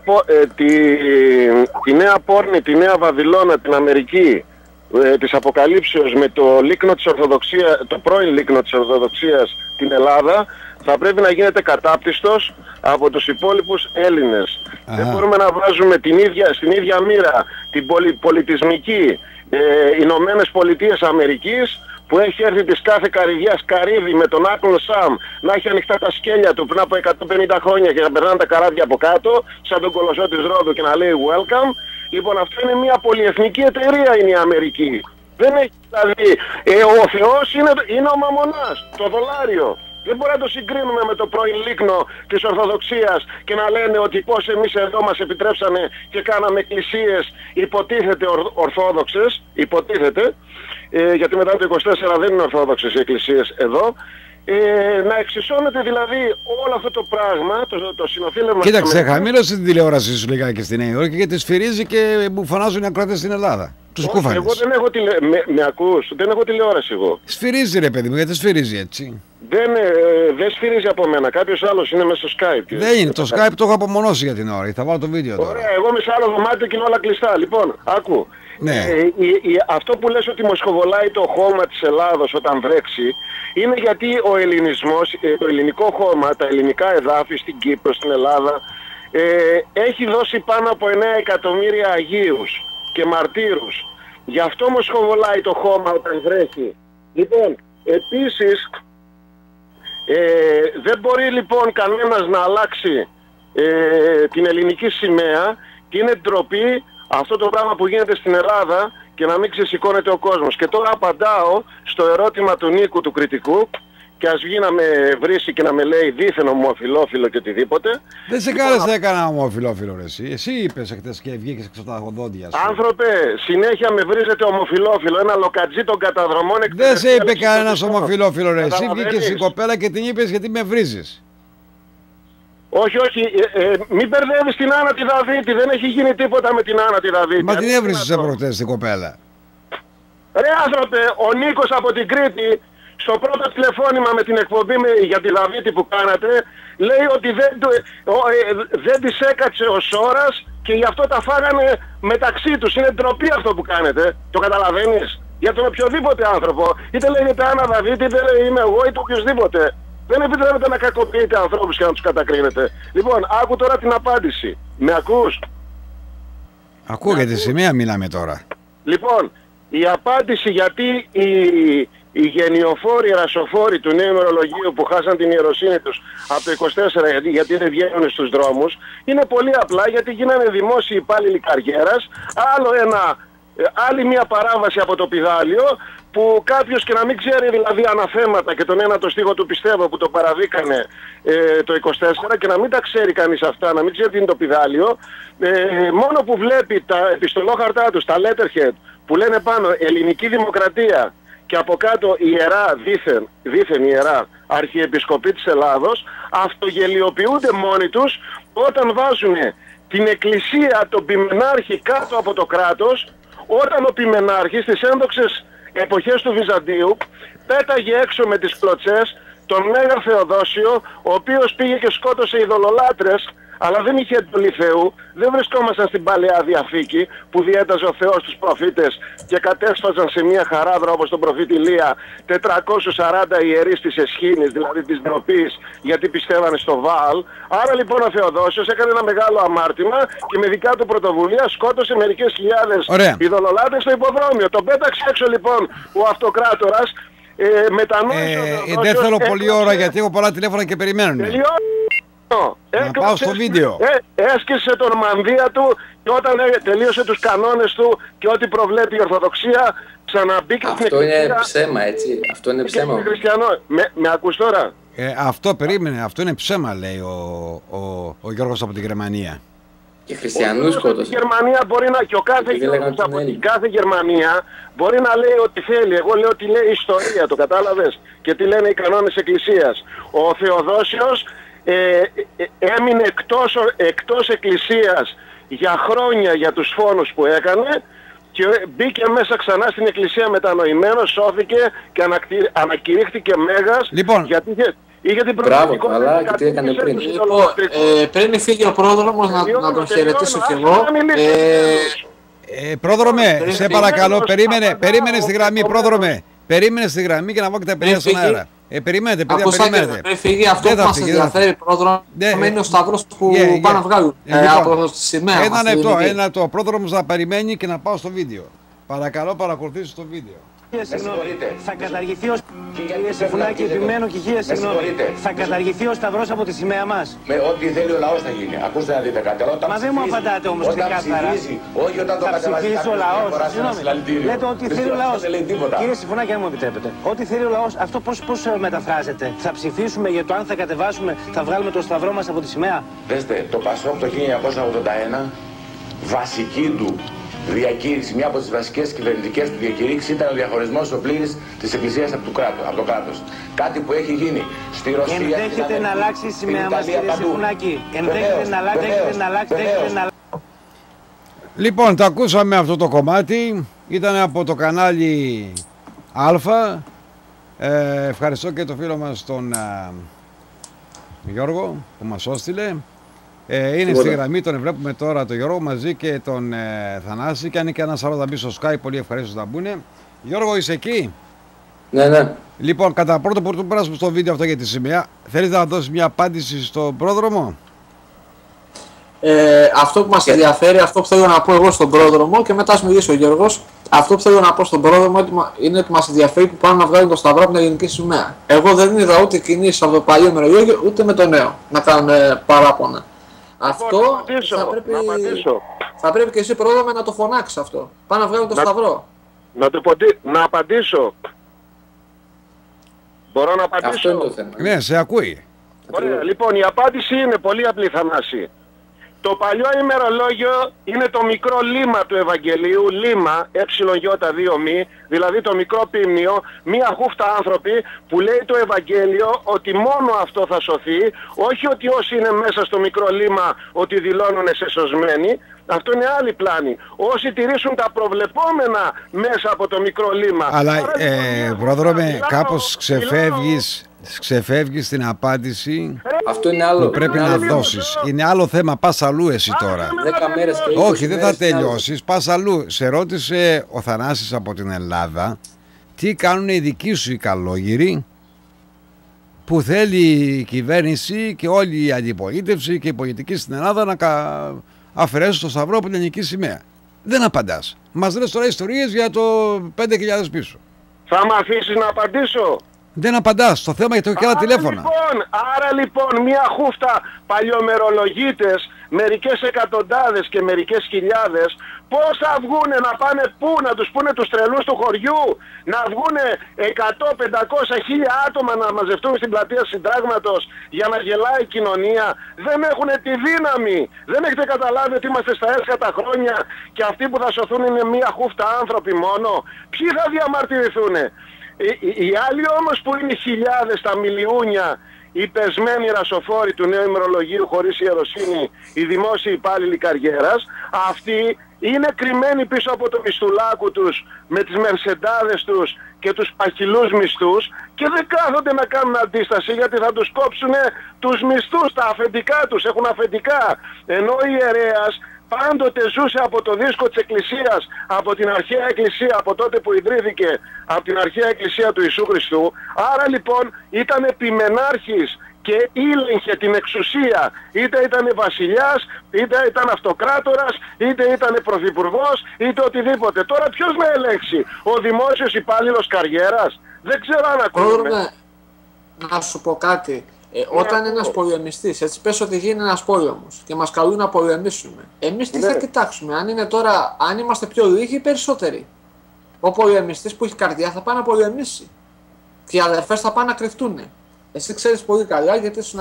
τη νέα πόρνη, τη νέα Βαβυλώνα, την Αμερική της Αποκαλύψεως με το λίκνο της Ορθοδοξίας, το πρώην λίκνο της Ορθοδοξίας, την Ελλάδα, θα πρέπει να γίνεται κατάπτυστος από τους υπόλοιπους Έλληνες. Δεν μπορούμε να βάζουμε στην ίδια μοίρα την πολιτισμική Ηνωμένες Πολιτείες Αμερικής, που έχει έρθει της κάθε καρυδιάς καρύδι με τον Άκλο Σαμ να έχει ανοιχτά τα σκέλια του πριν από 150 χρόνια και να περνάνε τα καράβια από κάτω, σαν τον Κολοσσό της Ρόδου και να λέει welcome. Λοιπόν, αυτό είναι μια πολυεθνική εταιρεία, είναι η Αμερική. Δεν έχει δηλαδή, ο Θεός είναι ο Μαμονάς, το δολάριο. Δεν μπορεί να το συγκρίνουμε με το πρώην λίκνο της Ορθοδοξίας και να λένε ότι πώς εμείς εδώ μας επιτρέψανε και κάναμε εκκλησίες υποτίθεται ορθόδοξες, υποτίθεται, γιατί μετά το 24 δεν είναι ορθόδοξες οι εκκλησίες εδώ, να εξισώνεται δηλαδή όλο αυτό το πράγμα, το συνοθήλευμα... Κοίταξε, χαμήλωσε την τηλεόραση σου λιγάκι στη Νέα Υόρκη γιατί σφυρίζει και μου φωνάζουν οι ακροατές στην Ελλάδα. Τους κούφανες. Εγώ δεν έχω με ακούς, δεν έχω τηλεόραση εγώ. Σφυρίζει ρε παιδί μου, γιατί σφυρίζει έτσι? Δεν σφυρίζει από μένα, κάποιος άλλος είναι μέσα στο Skype. Δεν είναι, το Skype το έχω απομονώσει για την ώρα, θα βάλω το βίντεο τώρα. Ωραία, εγώ είμαι σε άλλο δωμάτιο και είναι όλα κλειστά. Λοιπόν, άκου. Ναι. Αυτό που λες ότι μοσχοβολάει το χώμα της Ελλάδος όταν βρέξει, είναι γιατί ο ελληνισμός, το ελληνικό χώμα, τα ελληνικά εδάφη στην Κύπρο, στην Ελλάδα, έχει δώσει πάνω από 9 εκατομμύρια Αγίους και μαρτύρους. Γι' αυτό μοσχοβολάει το χώμα όταν βρέχει. Λοιπόν, επίσης, δεν μπορεί λοιπόν κανένας να αλλάξει την ελληνική σημαία και είναι ντροπή αυτό το πράγμα που γίνεται στην Ελλάδα και να μην ξεσηκώνεται ο κόσμος. Και τώρα απαντάω στο ερώτημα του Νίκου του κριτικού και ας βγει να με βρίσει και να με λέει δίθεν ομοφιλόφιλο και οτιδήποτε. Δεν σε κάλεσε έκανα ομοφιλόφιλο ρε εσύ. Εσύ είπες χτες και βγήκες έξω τα δόντια σου. Άνθρωπε, συνέχεια με βρίζετε ομοφιλόφιλο, ένα λοκατζί των καταδρομών. Δεν σε είπε κανένας ομοφιλόφιλο ρε εσύ. Βγήκες η κοπέλα και την είπες γιατί με βρίζεις. Όχι, μην μπερδεύεις την Άννα τη Δαβίτη, δεν έχει γίνει τίποτα με την Άννα τη Δαβίτη. Μα την έβρισες προχτές την κοπέλα. Ρε άνθρωπε, ο Νίκος από την Κρήτη, στο πρώτο τηλεφώνημα με την εκπομπή για τη Δαβίτη που κάνατε, λέει ότι δεν της έκατσε ο Σόρας και γι' αυτό τα φάγανε μεταξύ τους. Είναι ντροπή αυτό που κάνετε, το καταλαβαίνεις? Για τον οποιοδήποτε άνθρωπο, είτε λέγεται Άννα Δαβίτη, είτε είμαι εγώ, είτε οποιοδήποτε. Δεν επιτρέπεται να κακοποιείτε ανθρώπους και να τους κατακρίνετε. Λοιπόν, άκου τώρα την απάντηση. Με ακούς? Ακούω για τη σημαία μιλάμε τώρα. Λοιπόν, η απάντηση γιατί οι γενιοφόροι, ρασοφόροι του νέου ημερολογίου που χάσαν την ιεροσύνη τους από το 24 γιατί δεν βγαίνουν στους δρόμους, είναι πολύ απλά γιατί γίνανε δημόσιοι υπάλληλοι καριέρας, άλλη μια παράβαση από το πηδάλιο που κάποιος και να μην ξέρει δηλαδή αναθέματα και τον ένα το στίχο του πιστεύω που το παραδίκανε το 24 και να μην τα ξέρει κανείς αυτά, να μην ξέρει τι είναι το πηδάλιο, μόνο που βλέπει τα επιστολόχαρτά τους, τα letterhead που λένε πάνω ελληνική δημοκρατία και από κάτω ιερά, δήθεν ιερά αρχιεπισκοπή της Ελλάδος, αυτογελιοποιούνται μόνοι τους όταν βάζουν την εκκλησία, τον ποιμενάρχη κάτω από το κράτος, όταν ο ποιμενάρχης στις ένδοξες εποχές του Βυζαντίου πέταγε έξω με τις κλωτσές τον Μέγα Θεοδόσιο, ο οποίος πήγε και σκότωσε ειδωλολάτρες, αλλά δεν είχε εντολή Θεού. Δεν βρισκόμασταν στην Παλαιά Διαθήκη που διέταζε ο Θεός τους προφήτες και κατέσφαζαν σε μια χαράδρα όπως τον προφήτη Ηλία 440 ιερείς της Εσχήνης, δηλαδή της ντροπής, γιατί πιστεύανε στο Βαάλ. Άρα λοιπόν ο Θεοδόσιος έκανε ένα μεγάλο αμάρτημα και με δικά του πρωτοβουλία σκότωσε μερικές χιλιάδες ειδωλολάτρες στο υποδρόμιο. Τον πέταξε έξω λοιπόν ο αυτοκράτορας. Δεν θέλω πολλή ώρα γιατί έχω πολλά τηλέφωνα και περιμένουν. Να πάω στο βίντεο. Έσκησε τον μανδύα του και όταν τελείωσε τους κανόνες του και ό,τι προβλέπει η Ορθοδοξία ξαναμπήκε στην εκκλησία. Αυτό είναι ψέμα, έτσι. Αυτό είναι ψέμα. Με ακούς τώρα? Αυτό περίμενε, αυτό είναι ψέμα λέει ο Γιώργος από την Γερμανία. Και χριστιανούς σκότωσε. Η Γερμανία μπορεί να, και ο κάθε Γιώργος από την κάθε Γερμανία μπορεί να λέει ό,τι θέλει. Εγώ λέω τι λέει η ιστορία, το κατάλαβες? Και τι λένε οι κανόνες εκκλησίας. Ο Θεοδόσιος έμεινε εκτός εκκλησίας για χρόνια για τους φόνους που έκανε και μπήκε μέσα ξανά στην εκκλησία μετανοημένος, σώθηκε και ανακηρύχθηκε μέγας, λοιπόν, γιατί είχε την πραγματικότητα και τι έκανε πριν. Πριν φύγει ο πρόδρομος να τον χαιρετήσω κι εγώ. Πρόδρομε, σε παρακαλώ, περίμενε στη γραμμή, πρόδρομε. Περίμενε στη γραμμή και να βγω και τα παιδιά στον αέρα. Περιμένετε, παιδιά, περιμένετε. Πριν φύγει αυτό που μας ενδιαφέρει, πρόδρομο, είναι ο Σταυρός που πάνε να βγάλουν από τη σημαία. Ένα λεπτό, πρόδρομος να περιμένει και να πάω στο βίντεο. Παρακαλώ, παρακολουθήστε το βίντεο. Θα καταργηθεί ο Κύριε Σεφουλάκη, επιμένω και χίλια συγγνώμη. Θα καταργηθεί ο Σταυρός από τη σημαία μας. Με ό,τι θέλει ο λαός θα γίνει. Ακούστε να δείτε κάτι. Μα δεν μου απαντάτε όμως ξεκάθαρα. Όχι όταν το κατεβάζει ο λαός. Λέτε ό,τι θέλει ο λαός. Κύριε Σεφουλάκη, αν μου επιτρέπετε. Ό,τι θέλει ο λαός, αυτό πώς μεταφράζεται? Θα ψηφίσουμε για το αν θα κατεβάσουμε, θα βγάλουμε το Σταυρό μας από τη σημαία. Δέστε, το Πασόκ το 1981, βασική του διακήρυξη, μια από τις βασικές κυβερνητικές του διακήρυξεις ήταν ο διαχωρισμός ο πλήρης της Εκκλησίας από το κράτος. Κάτι που έχει γίνει στη Ρωσία. Ενδέχεται να αλλάξει η σημαία μας, κύριε Σεφουλάκη. Ενδέχεται να αλλάξει. Λοιπόν, το ακούσαμε αυτό το κομμάτι. Ήταν από το κανάλι Α. Ευχαριστώ και το φίλο μας τον Γιώργο που μας όστειλε. Είναι στη γραμμή, τον βλέπουμε τώρα τον Γιώργο μαζί και τον Θανάση. Και αν είναι και ένας άλλος να μπει στο Skype, πολύ ευχαρίστως να μπουν. Γιώργο, είσαι εκεί? Ναι. Λοιπόν, κατά πρώτο που πέρασουμε στο βίντεο αυτό για τη σημαία, θέλεις να δώσεις μια απάντηση στον πρόδρομο? Αυτό που μας ενδιαφέρει, αυτό που θέλω να πω εγώ στον πρόδρομο και μετά ας μιλήσει ο Γιώργος, αυτό που θέλω να πω στον πρόδρομο είναι ότι μας ενδιαφέρει που πάνε να βγάλουν το σταυρό από την ελληνική σημαία. Εγώ δεν είδα ούτε κινήσεις από το παλιό ημερολόγιο ούτε με το νέο να κάνουν παράπονα. Αυτό θα πρέπει και εσύ πρόδρομο να το φωνάξεις αυτό. Πάνε να βγάλουν το σταυρό. Να απαντήσω. Μπορώ να απαντήσω? Αυτό είναι το θέμα. Ναι, σε ακούει. Ωραία, λοιπόν η απάντηση είναι πολύ απλή, Θανάση. Το παλιό ημερολόγιο είναι το μικρό λίμα του Ευαγγελίου, λίμα, ΕΙ2 δηλαδή το μικρό πίμνιο, μία χούφτα άνθρωποι που λέει το Ευαγγέλιο ότι μόνο αυτό θα σωθεί, όχι ότι όσοι είναι μέσα στο μικρό λίμα ότι δηλώνουν σε σωσμένοι. Αυτό είναι άλλη πλάνη. Όσοι τηρήσουν τα προβλεπόμενα μέσα από το μικρό λίμα. Αλλά, πρόδρομε, κάπως ξεφεύγεις στην απάντηση. Αυτό είναι άλλο. Που πρέπει να δώσεις. Είναι άλλο θέμα. Πας αλλού εσύ τώρα. 10 μέρες και 20 όχι, δεν θα τελειώσεις. Πας αλλού. Σε ρώτησε ο Θανάσης από την Ελλάδα τι κάνουν οι δικοί σου οι καλόγυροι που θέλει η κυβέρνηση και όλη η αντιπολίτευση και η πολιτική στην Ελλάδα να αφαιρέσουν το σταυρό από την ελληνική σημαία. Δεν απαντάς. Μας λες τώρα ιστορίες για το 5.000 πίσω. Θα με αφήσεις να απαντήσω? Δεν απαντάς. Το θέμα γιατί έχω και άλλα τηλέφωνα. Άρα λοιπόν μια χούφτα παλιομερολογίτες, μερικές εκατοντάδες και μερικές χιλιάδες, πώς θα βγούνε να πάνε πού, να τους πούνε τους τρελούς του χωριού, να βγούνε 100, 500, 1000 άτομα να μαζευτούν στην πλατεία Συντάγματος για να γελάει η κοινωνία? Δεν έχουν τη δύναμη. Δεν έχετε καταλάβει ότι είμαστε στα έσχατα χρόνια και αυτοί που θα σωθούν είναι μια χούφτα άνθρωποι μόνο? Ποιοι θα διαμαρτυρηθούνε? Οι άλλοι όμως που είναι χιλιάδες, τα μιλιούνια, οι πεσμένοι ρασοφόροι του νέου ημερολογίου χωρίς ιεροσύνη, οι δημόσιοι υπάλληλοι καριέρας, αυτοί είναι κρυμμένοι πίσω από το μισθουλάκου τους με τις μερσεντάδες τους και τους παχυλούς μισθούς και δεν κάθονται να κάνουν αντίσταση γιατί θα τους κόψουν τους μισθούς, τα αφεντικά τους, έχουν αφεντικά. Ενώ ο ιερέας πάντοτε ζούσε από το δίσκο της Εκκλησίας, από την αρχαία Εκκλησία, από τότε που ιδρύθηκε, από την αρχαία Εκκλησία του Ιησού Χριστού. Άρα λοιπόν ήταν επιμενάρχης και ήλεγχε την εξουσία. Είτε ήταν βασιλιάς, είτε ήταν αυτοκράτορας, είτε ήταν πρωθυπουργός, είτε οτιδήποτε. Τώρα ποιος να ελέγξει? Ο δημόσιος υπάλληλος καριέρας? Δεν ξέρω αν ακούμε. Να σου πω κάτι. Όταν ένας πολεμιστής, έτσι πες ότι γίνει ένας πόλεμος και μας καλούν να πολεμήσουμε, εμείς τι θα κοιτάξουμε? Αν είναι τώρα, αν είμαστε πιο λίγοι ή περισσότεροι? Ο πολεμιστής που έχει καρδιά θα πάει να πολεμήσει και οι αδερφές θα πάνε να κρυφτούν. Εσύ ξέρεις πολύ καλά, γιατί ήσουν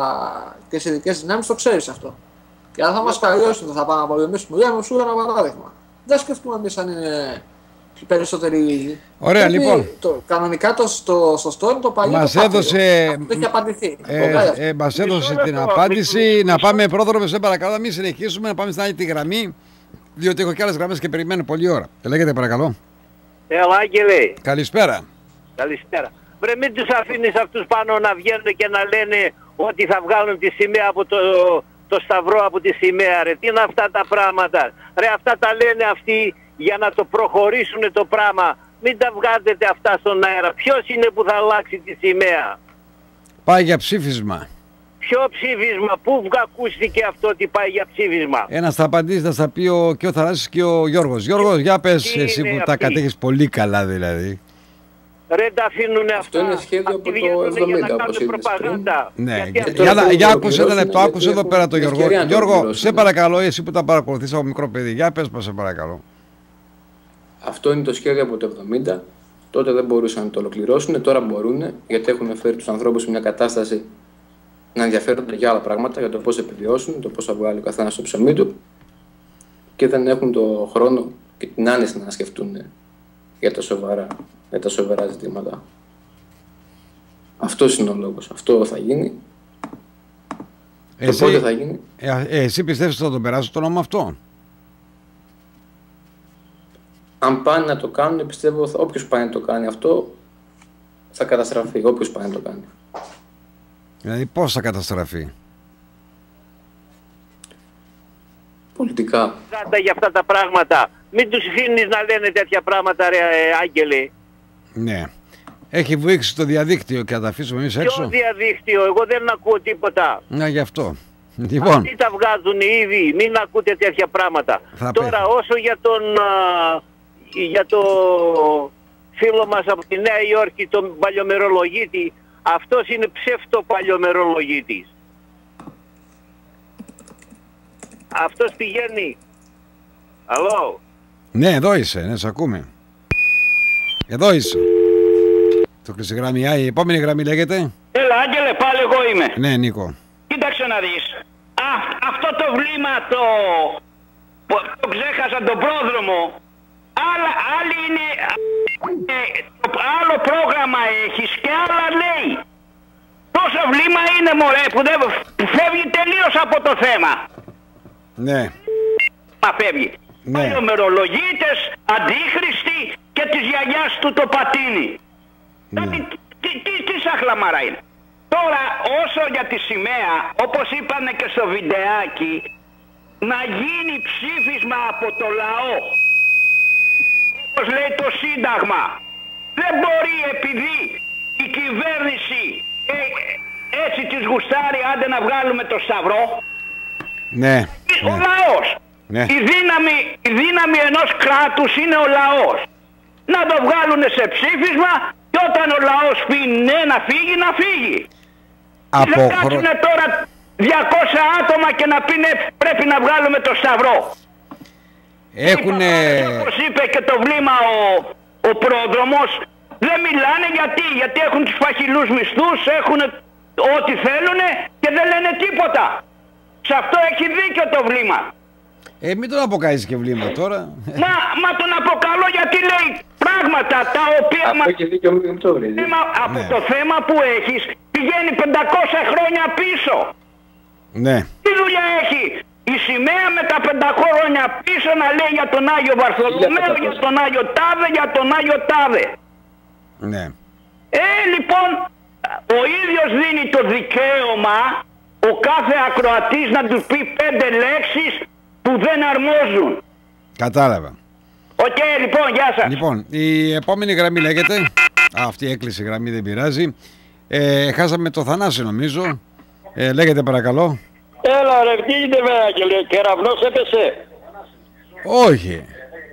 και στις ειδικές δυνάμεις, το ξέρεις αυτό. Και αν θα μας καλέσουν θα πάμε να πολεμήσουμε, λέμε σου ένα παράδειγμα. Δεν σκεφτούμε εμείς αν είναι περισσότεροι. Ωραία, λοιπόν. Κανονικά το σωστό είναι το παλιό. Μας έδωσε, έχει απαντηθεί. μας έδωσε την απάντηση. Να πάμε, πρόδρομο, σε παρακαλώ, να μην συνεχίσουμε, να πάμε στην άλλη τη γραμμή, διότι έχω και άλλες γραμμές και περιμένω πολλή ώρα. Λέγεται, παρακαλώ. Έλα, Άγγελε. Καλησπέρα. Καλησπέρα. Βρε, μην τους αφήνεις αυτούς πάνω να βγαίνουν και να λένε ότι θα βγάλουν τη σημαία από το σταυρό από τη σημαία, ρε. Τι είναι αυτά τα πράγματα? Ρε, αυτά τα λένε αυτοί για να το προχωρήσουν το πράγμα. Μην τα βγάζετε αυτά στον αέρα. Ποιος είναι που θα αλλάξει τη σημαία? Πάει για ψήφισμα. Ποιο ψήφισμα? Πού ακούστηκε αυτό ότι πάει για ψήφισμα? Ένας θα απαντήσει, θα στα πει και ο Θανάσης και ο Γιώργος. Γιώργο, για πες εσύ που τα κατέχεις πολύ καλά δηλαδή. Ρε, τα αφήνουνε αυτό. Αυτό είναι σχέδιο από το 70, όπως είπες πριν. Ναι, για άκουσε ένα λεπτό, άκουσε εδώ πέρα το Γιώργο. Γιώργο, σε παρακαλώ, εσύ που τα παρακολουθείς από μικρό παιδί, για πες μας, σε παρακαλώ. Αυτό είναι το σχέδιο από το 70. Τότε δεν μπορούσαν να το ολοκληρώσουν, τώρα μπορούν, γιατί έχουν φέρει τους ανθρώπους σε μια κατάσταση να ενδιαφέρονται για άλλα πράγματα, για το πώς επιβιώσουν, το πώς θα βγάλει ο καθένας το ψωμί του και δεν έχουν το χρόνο και την άνεση να σκεφτούν για τα σοβαρά ζητήματα. Αυτός είναι ο λόγος. Αυτό θα γίνει. Πότε θα γίνει? Εσύ πιστεύεις ότι θα τον περάσει το νόμο αυτό? αν πάνε να το κάνουν, πιστεύω όποιος πάει να το κάνει αυτό θα καταστραφεί, όποιος πάει να το κάνει. Δηλαδή πώς θα καταστραφεί? Πολιτικά. Για αυτά τα πράγματα. Μην τους αφήνεις να λένε τέτοια πράγματα, ρε Άγγελε. Ναι. Έχει βουήξει το διαδίκτυο και θα τα αφήσουμε εμείς έξω. Ποιο διαδίκτυο, εγώ δεν ακούω τίποτα. Να, γι' αυτό. Λοιπόν. Αυτοί τα βγάζουν ήδη, μην ακούτε τέτοια πράγματα. Τώρα όσο για το φίλο μας από τη Νέα Υόρκη, τον παλιομερολογίτη, αυτός είναι ψεύτο παλιομερολογίτης. Αυτός πηγαίνει. Αλλό. Ναι, εδώ είσαι, ναι, σε ακούμε. Εδώ είσαι. Το κλείσει γραμμή. Η επόμενη γραμμή λέγεται. Έλα, Άγγελε, πάλι εγώ είμαι. Ναι, Νίκο. Κοίταξε να δεις. Αυτό το βλήμα το ξέχασα, τον πρόδρομο. Άλλη είναι, άλλο πρόγραμμα έχεις και άλλα λέει. Τόσο βλήμα είναι, μωρέ, που φεύγει τελείως από το θέμα. Ναι. Μα φεύγει. Ναι. Παλιομερολογίτες, αντίχριστοι και της γιαγιάς του το πατίνι. Ναι. Τι σαν χλαμάρα είναι. Τώρα όσο για τη σημαία, όπως είπανε και στο βιντεάκι, να γίνει ψήφισμα από το λαό. Όπως λέει το Σύνταγμα. Δεν μπορεί επειδή η κυβέρνηση έτσι της γουστάρει, άντε να βγάλουμε το σταυρό. Ναι. Ο λαός. Ναι. Η δύναμη ενός κράτους είναι ο λαός. Να το βγάλουν σε ψήφισμα και όταν ο λαός πει ναι να φύγει, να φύγει. Δεν κάτσουνε τώρα 200 άτομα και να πει ναι, πρέπει να βγάλουμε το σταυρό. Έχουνε... Όπως είπε και το βλήμα ο πρόδρομος, δεν μιλάνε γιατί έχουν τους φαχιλούς μισθούς, έχουν ό,τι θέλουν και δεν λένε τίποτα. Σε αυτό έχει δίκιο το βλήμα. Μην τον αποκαλείς και βλήμα τώρα. Μα τον αποκαλώ γιατί λέει πράγματα τα οποία... Από το θέμα που έχεις πηγαίνει 500 χρόνια πίσω. Ναι. Τι δουλειά έχει η σημαία με τα 500 χρόνια πίσω να λέει για τον Άγιο Βαρθολομαίο, για τον Άγιο Τάδε, για τον Άγιο Τάδε. Ναι. Λοιπόν, ο ίδιος δίνει το δικαίωμα ο κάθε ακροατής να του πει 5 λέξεις που δεν αρμόζουν. Κατάλαβα. Οκ, λοιπόν, γεια σας. Λοιπόν, η επόμενη γραμμή λέγεται... αυτή έκλεισε η γραμμή, δεν πειράζει. Χάσαμε το Θανάση νομίζω. Λέγεται παρακαλώ. Έλα ρε, τι είναι Άγγελε, κεραυνός έπεσε? Όχι.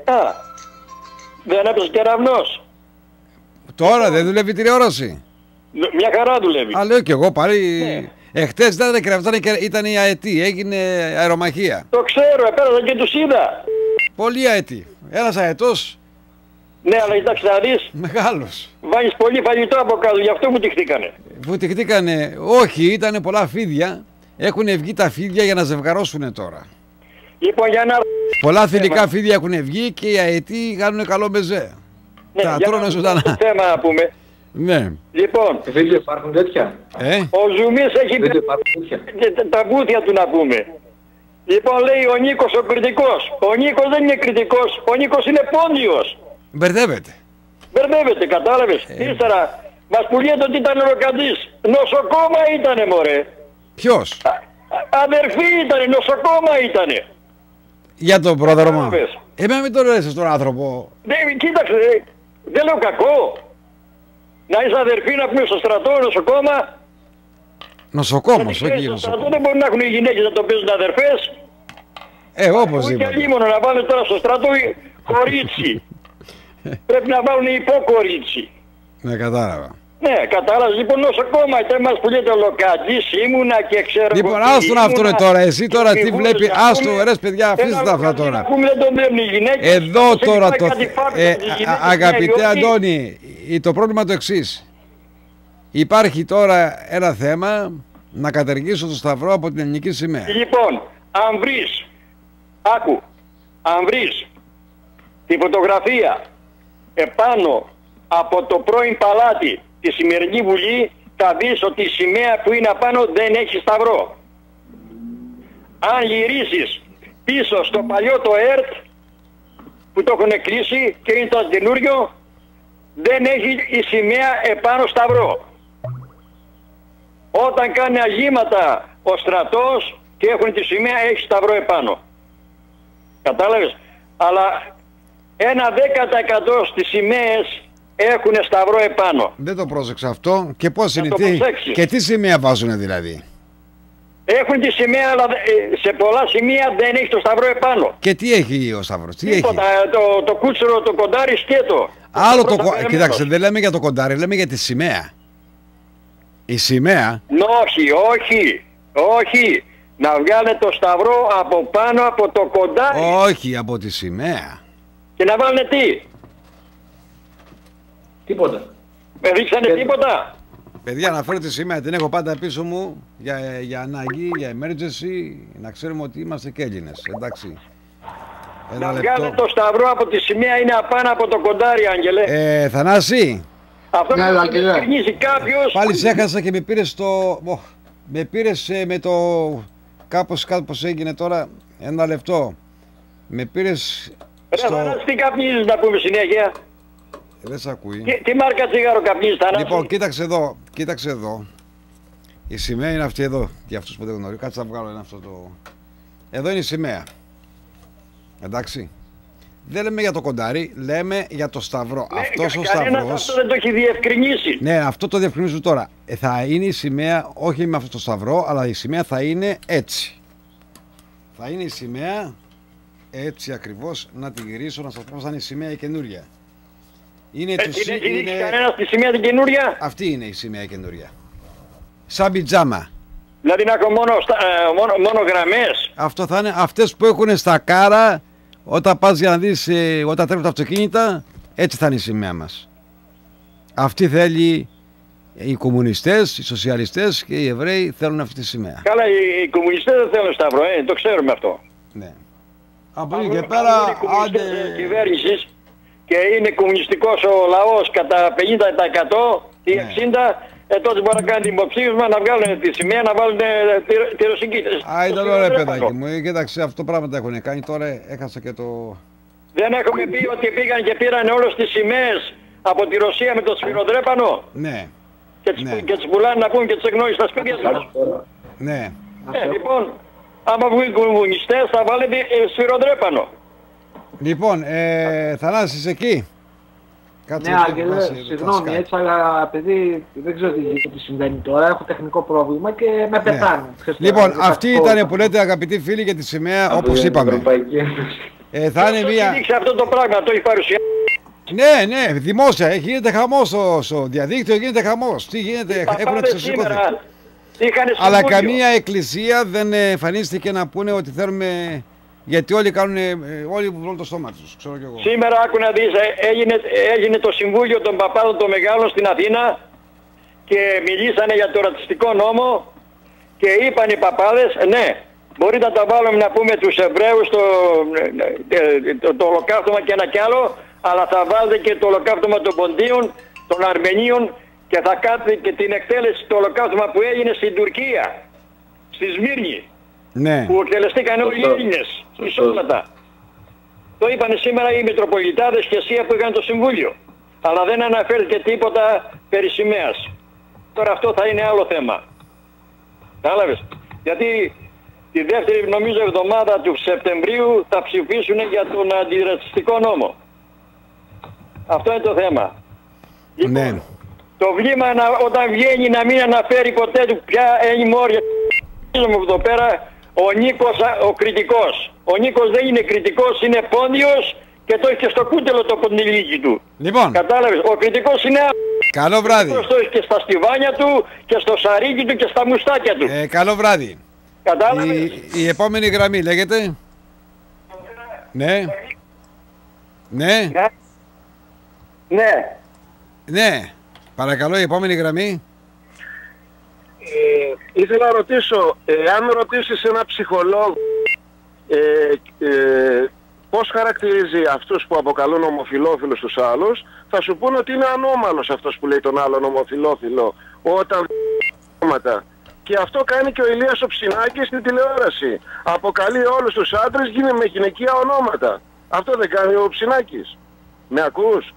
Δεν έπεσε κεραυνός? Τώρα δεν δουλεύει η τηλεόραση? Μια χαρά δουλεύει. Λέω κι εγώ πάλι. Ναι. Εχθές δεν ήταν η αετή, έγινε αερομαχία. Το ξέρω, επέρασα και τους είδα. Πολύ αετή. Ένας αετός. Ναι, αλλά κοιτάξτε να δεις. Μεγάλος. Βάζεις πολύ φαγητό από κάτω, γι' αυτό μου τυχτήκανε. Που τυχτήκανε, όχι, ήταν πολλά φίδια. Έχουν βγει τα φίδια για να ζευγαρώσουν τώρα. Λοιπόν, για να... Πολλά θηλυκά φίδια έχουν βγει και οι αετοί κάνουν καλό μεζέ. Ναι, τα τρώνε ζωντανά. Θέμα να πούμε. Ναι. Λοιπόν, βίντεο υπάρχουν τέτοια. Ο Ζουμής έχει τα βούθια του να πούμε. Λοιπόν, λέει ο Νίκος ο κριτικός. Ο Νίκος δεν είναι κριτικός, ο Νίκος είναι πόντιος. Μπερδεύεται. Μπερδεύεται, κατάλαβες. Ύστερα μας πουλιέται ότι ήταν ροκαντής. Νοσοκόμα ήτανε μωρέ. Ποιος? Αδερφή ήτανε, νοσοκόμα ήτανε. Για τον πρόδρομο. Μην το λες στον άνθρωπο. Κοίταξε, δεν λέω κακό. Να είσαι αδερφή να πούμε στο στρατό, νοσοκόμα. Νοσοκόμος, όχι νοσοκόμος. Στο στρατό δεν μπορούν να έχουν οι γυναίκες να το παίζουν αδερφές. Όπως είπα. Όχι αλίμονο να βάλουν τώρα στο στρατό κορίτσι. Πρέπει να βάλουν υποκορίτσι. Ναι, κατάλαβα. Ναι, κατάλαβα. Λοιπόν, νοσοκόμα ήταν μας που λέτε ολοκατζής ήμουνα και ξέρω... Λοιπόν, άστον αυτό τώρα. Εσύ τώρα τι βλέπει. Άστο, ρε παιδιά, αφήστε τα αυτά τώρα. Εδώ τώρα το... Αγαπητέ Αντώνη, το πρόβλημα το εξής. Υπάρχει τώρα ένα θέμα να καταργήσω το σταυρό από την ελληνική σημαία. Λοιπόν, αν βρεις, αν βρεις τη φωτογραφία επάνω από το πρώην παλάτι τη σημερινή Βουλή, θα δεις ότι η σημαία που είναι απάνω δεν έχει σταυρό. Αν γυρίσεις πίσω στο παλιό το ΕΡΤ, που το έχουν κλείσει και είναι το καινούριο, δεν έχει η σημαία επάνω σταυρό. Όταν κάνει αγήματα ο στρατός και έχουν τη σημαία, έχει σταυρό επάνω. Κατάλαβες? Αλλά 1/10% στις σημαίες έχουν σταυρό επάνω. Δεν το πρόσεξα αυτό. Και πώς είναι, και τι σημαία βάζουνε δηλαδή? Έχουν τη σημαία, αλλά σε πολλά σημεία δεν έχει το σταυρό επάνω. Και τι έχει ο σταυρός? Τι έχει? Το κούτσουρο, το κοντάρι σκέτο. Άλλο κοίταξε, δεν λέμε για το κοντάρι, λέμε για τη σημαία. Η σημαία. Όχι. Να βγάλετε το σταυρό από πάνω από το κοντάρι. Όχι, από τη σημαία. Και να βάλουν τι? Τίποτα. Με δείξανε τίποτα? Παιδιά, να φέρω τη σημαία, την έχω πάντα πίσω μου για ανάγκη, για emergency, να ξέρουμε ότι είμαστε και Έλληνες, εντάξει. Να βγάλετε το σταυρό από τη σημαία, είναι απάνω από το κοντάρι, Άγγελε. Θανάση. Αυτό που θα κάποιος... Πάλι σε έχασα και με πήρες με πήρες με το... Κάπως έγινε τώρα, ένα λεπτό. Με πήρες Θανάση, τι καπνίζεις να πούμε συνέχεια? Δεν σ' ακούει. Τι μάρκα τσιγάρο καπνίζεις, Θανάση? Λοιπόν, κοίταξε εδώ. Η σημαία είναι αυτή εδώ. Για αυτούς που δεν γνωρίζουν. Κάτσε να βγάλω ένα αυτό το... Εδώ είναι η σημαία. Εντάξει. Δεν λέμε για το κοντάρι, λέμε για το σταυρό. Αυτός ο σταυρός... Αυτό δεν το έχει διευκρινίσει. Ναι, αυτό το διευκρινίζω τώρα. Θα είναι η σημαία, όχι με αυτό το σταυρό, αλλά η σημαία θα είναι έτσι. Θα είναι η σημαία έτσι ακριβώς. Να την γυρίσω, να σας πω πώς θα είναι η σημαία η καινούρια. Είναι κανένας τη σημαία την καινούρια? Αυτή είναι η σημαία η καινούρια. Σαν πιτζάμα. Δηλαδή να έχω μόνο γραμμές. Αυτό θα είναι αυτές που έχουν στα κάρα. Όταν πας για να δεις, όταν τρέχουν τα αυτοκίνητα, έτσι θα είναι η σημαία μας. Αυτή θέλει οι κομμουνιστές, οι σοσιαλιστές και οι Εβραίοι θέλουν αυτή τη σημαία. Καλά, οι κομμουνιστές δεν θέλουν σταυρό, το ξέρουμε αυτό. Ναι. Από εκεί και πέρα, άντε... κυβέρνησης και είναι κομμουνιστικός ο λαός κατά 50% ή 60%, τότε μπορεί να κάνει δημοψήφισμα, να βγάλουν τη σημαία, να βάλουν τη ρωσική. Ήταν ωραία παιδάκι μου, κοίταξε, αυτό πράγματα έχουν κάνει, τώρα έχασα και το... Δεν έχουμε πει ότι πήγαν και πήραν όλες τις σημαίες από τη Ρωσία με το σφυροδρέπανο? Ναι. Και τις πουλάνε να πούμε και τις εκνόησεις στα σπίτια σας. Ναι. Λοιπόν, άμα βγουν οι κομμουνιστές θα βάλετε σφυροδρέπανο. Λοιπόν, Θανάση, είσαι εκεί? Ναι, Άγγελε, συγγνώμη, έτσι, αλλά επειδή δεν ξέρω τι συμβαίνει τώρα, έχω τεχνικό πρόβλημα και με πετάνε. Λοιπόν, αυτή ήταν που λέτε, αγαπητοί φίλοι, για τη σημαία, όπως είπαμε. Θα είναι μία... αυτό το πράγμα, το έχει παρουσιάσει. Ναι, δημόσια, γίνεται χαμός στο διαδίκτυο, γίνεται χαμός. Τι γίνεται, έχουν ξεσηκωθεί. Αλλά καμία εκκλησία δεν εμφανίστηκε να πούνε ότι θέλουμε... Γιατί όλοι βουλώνουν το στόμα τους, ξέρω κι εγώ. Σήμερα άκου να δεις, έγινε το Συμβούλιο των Παπάδων των Μεγάλων στην Αθήνα και μιλήσανε για το ρατσιστικό νόμο και είπαν οι παπάδες, ναι, μπορείτε να τα βάλουμε να πούμε τους Εβραίους το ολοκαύτωμα και ένα κι άλλο, αλλά θα βάλετε και το ολοκαύτωμα των Ποντίων, των Αρμενίων και θα κάνετε και την εκτέλεση του ολοκαύτωμα που έγινε στην Τουρκία, στη Σμύρνη. Ναι. Που εκτελεστήκαν όλοι οι Έλληνες στη Σόλατα. Το είπανε σήμερα οι Μητροπολιτάδες και εσύ που είχαν το Συμβούλιο. Αλλά δεν αναφέρθηκε τίποτα περί σημαίας. Τώρα αυτό θα είναι άλλο θέμα. Κατάλαβες. Γιατί τη δεύτερη νομίζω εβδομάδα του Σεπτεμβρίου θα ψηφίσουν για τον αντιρατσιστικό νόμο. Αυτό είναι το θέμα. Ναι. Λοιπόν, το βλήμα όταν βγαίνει να μην αναφέρει ποτέ του ποια είναι μόρια εδώ πέρα. Ο Νίκος ο κριτικός. Ο Νίκος δεν είναι κριτικός, είναι πόντιος και το έχει και στο κούτελο το ποντιλίκι του. Λοιπόν. Κατάλαβες, ο κριτικός είναι καλό βράδυ. Το έχει και στα στιβάνια του και στο σαρίκι του και στα μουστάκια του. Καλό βράδυ. Κατάλαβες. Η επόμενη γραμμή λέγεται. Ναι. Ναι. Ναι. Ναι. Παρακαλώ, η επόμενη γραμμή. Ήθελα να ρωτήσω, αν ρωτήσεις ένα ψυχολόγο πώς χαρακτηρίζει αυτούς που αποκαλούν ομοφυλόφιλους τους άλλους, θα σου πούνε ότι είναι ανώμαλος αυτός που λέει τον άλλον ομοφυλόφιλο όταν και αυτό κάνει και ο Ηλίας ο Ψινάκης στην τηλεόραση. Αποκαλεί όλους τους άντρες με γυναικεία ονόματα. Αυτό δεν κάνει ο Ψινάκης. Με ακούς?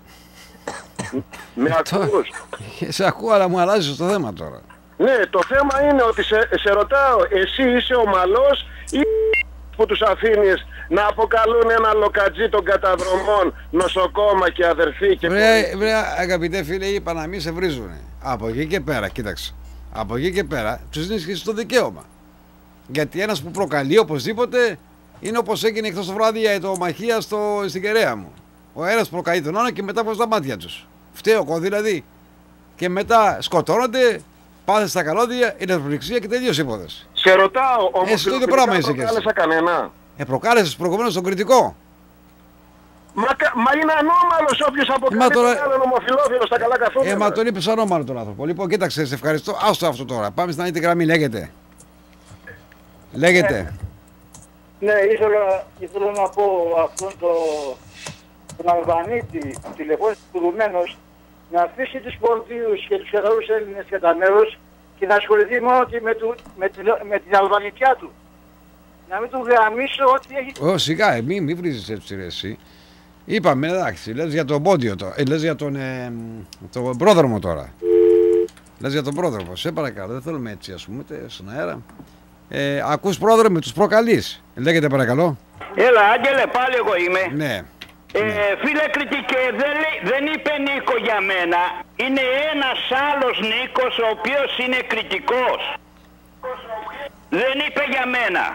Με ακούς? Σε ακούω, αλλά μου αλλάζεις το θέμα τώρα. Ναι, το θέμα είναι ότι σε ρωτάω, εσύ είσαι ομαλός ή που τους αφήνεις να αποκαλούν ένα λοκατζί των καταδρομών νοσοκόμα και αδερφή και... Βρε, αγαπητέ φίλε, είπα να μην σε βρίζουνε. Από εκεί και πέρα, κοίταξε. Από εκεί και πέρα τους δίνεις και στο δικαίωμα. Γιατί ένας που προκαλεί οπωσδήποτε είναι όπως έγινε εκτός το βράδυ η αετομαχία στην Κεραία μου. Ο ένας προκαλεί τον άλλο και μετά προς τα μάτια τους. Φταίω εγώ δηλαδή. Και μετά σκοτώνονται, πάνε στα καλώδια, είναι προληψία και τελείωσε η υπόθεση. Σε ρωτάω όμως, το ίδιο πράγμα είσαι και εσύ. Προκάλεσα κανένα. Προκάλεσες προηγουμένως τον κριτικό. Μα είναι ανώμαλος όποιος αποκαλεί τον άλλον ομοφυλόφιλο στα καλά καθόλου. Μα τον είπες ανώμαλο τον άνθρωπο. Λοιπόν, κοίταξε, σε ευχαριστώ. Άστο αυτό τώρα. Πάμε στην άλλη γραμμή, λέγεται. Λέγεται. Ναι, ήθελα να πω αυτόν τον Αλβανίτη που τηλεφώνησε προηγουμένως να αφήσει τους Πορδίους και τους καθαρούς Έλληνες κατά μέρος και να ασχοληθεί μόνο με την αλβανικιά του. Να μην του γραμμίσω ό,τι έχει... Σιγά, μην βρίζεις έτσι ρε εσύ. Είπαμε, εντάξει, λες για τον πόντιο τώρα, λες για τον πρόδρομο τώρα. Λες για τον πρόδρομο, σε παρακαλώ, δεν θέλουμε έτσι ας πούμε, στον αέρα. Ακούς πρόδρομο, τους προκαλείς. Λέγεται παρακαλώ. Έλα, Άγγελε, πάλι εγώ είμαι. Ναι. Φίλε κριτικέ, δεν είπε Νίκο για μένα. Είναι ένας άλλος Νίκος ο οποίος είναι κριτικός. Δεν είπε για μένα.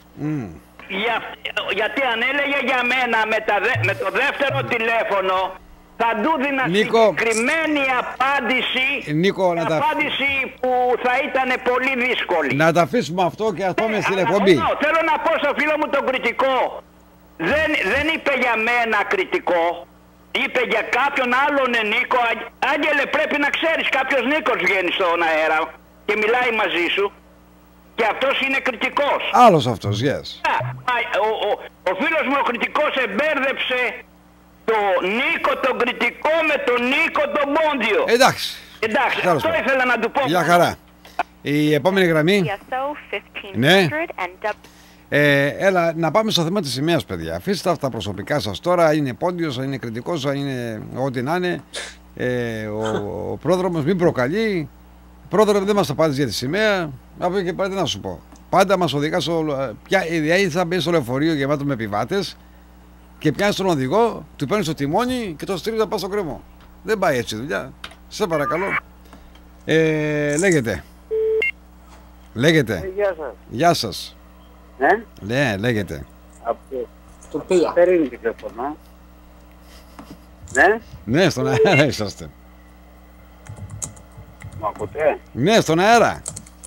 Γιατί αν έλεγε για μένα με το δεύτερο τηλέφωνο θα του δίνα συγκεκριμένη απάντηση. Νίκο, απάντηση που θα ήταν πολύ δύσκολη. Να τα αφήσουμε αυτό και ας πάμε στην εκπομπή. Θέλω να πω στο φίλο μου τον κριτικό. Δεν είπε για μένα κριτικό. Είπε για κάποιον άλλον Νίκο. Άγγελε, πρέπει να ξέρεις, κάποιος Νίκος βγαίνει στον αέρα και μιλάει μαζί σου. Και αυτός είναι κριτικός. Άλλος αυτός, yes. Ο φίλος μου ο κριτικός εμπέρδεψε τον Νίκο τον κριτικό με τον Νίκο τον Πόντιο. Εντάξει. Αυτό ήθελα να του πω. Γεια χαρά. Η επόμενη γραμμή. Ναι. Έλα, να πάμε στο θέμα της σημαίας, παιδιά. Αφήστε αυτά τα προσωπικά σας τώρα. Είναι Πόντιος, είναι κριτικός, είναι ό,τι να είναι. Ο πρόδρομος μην προκαλεί. Πρόδρομο δεν μας απάντησε για τη σημαία. Από εκεί και πέρα τι να σου πω. Πάντα μας οδηγά δηλαδή θα μπει στο λεωφορείο γεμάτο με επιβάτες και πιάνει τον οδηγό, του παίρνει το τιμόνι και το στρίβει να πάει στο κρεμό. Δεν πάει έτσι δουλειά. Σε παρακαλώ. Λέγεται. Γεια σας. Γεια σας. Ναι, λέγεται. Το πήγα. Περίμενε τηλέφωνο. Ναι. Ναι, στον αέρα είσαστε. Μ' ακούτε? Ναι, στον αέρα.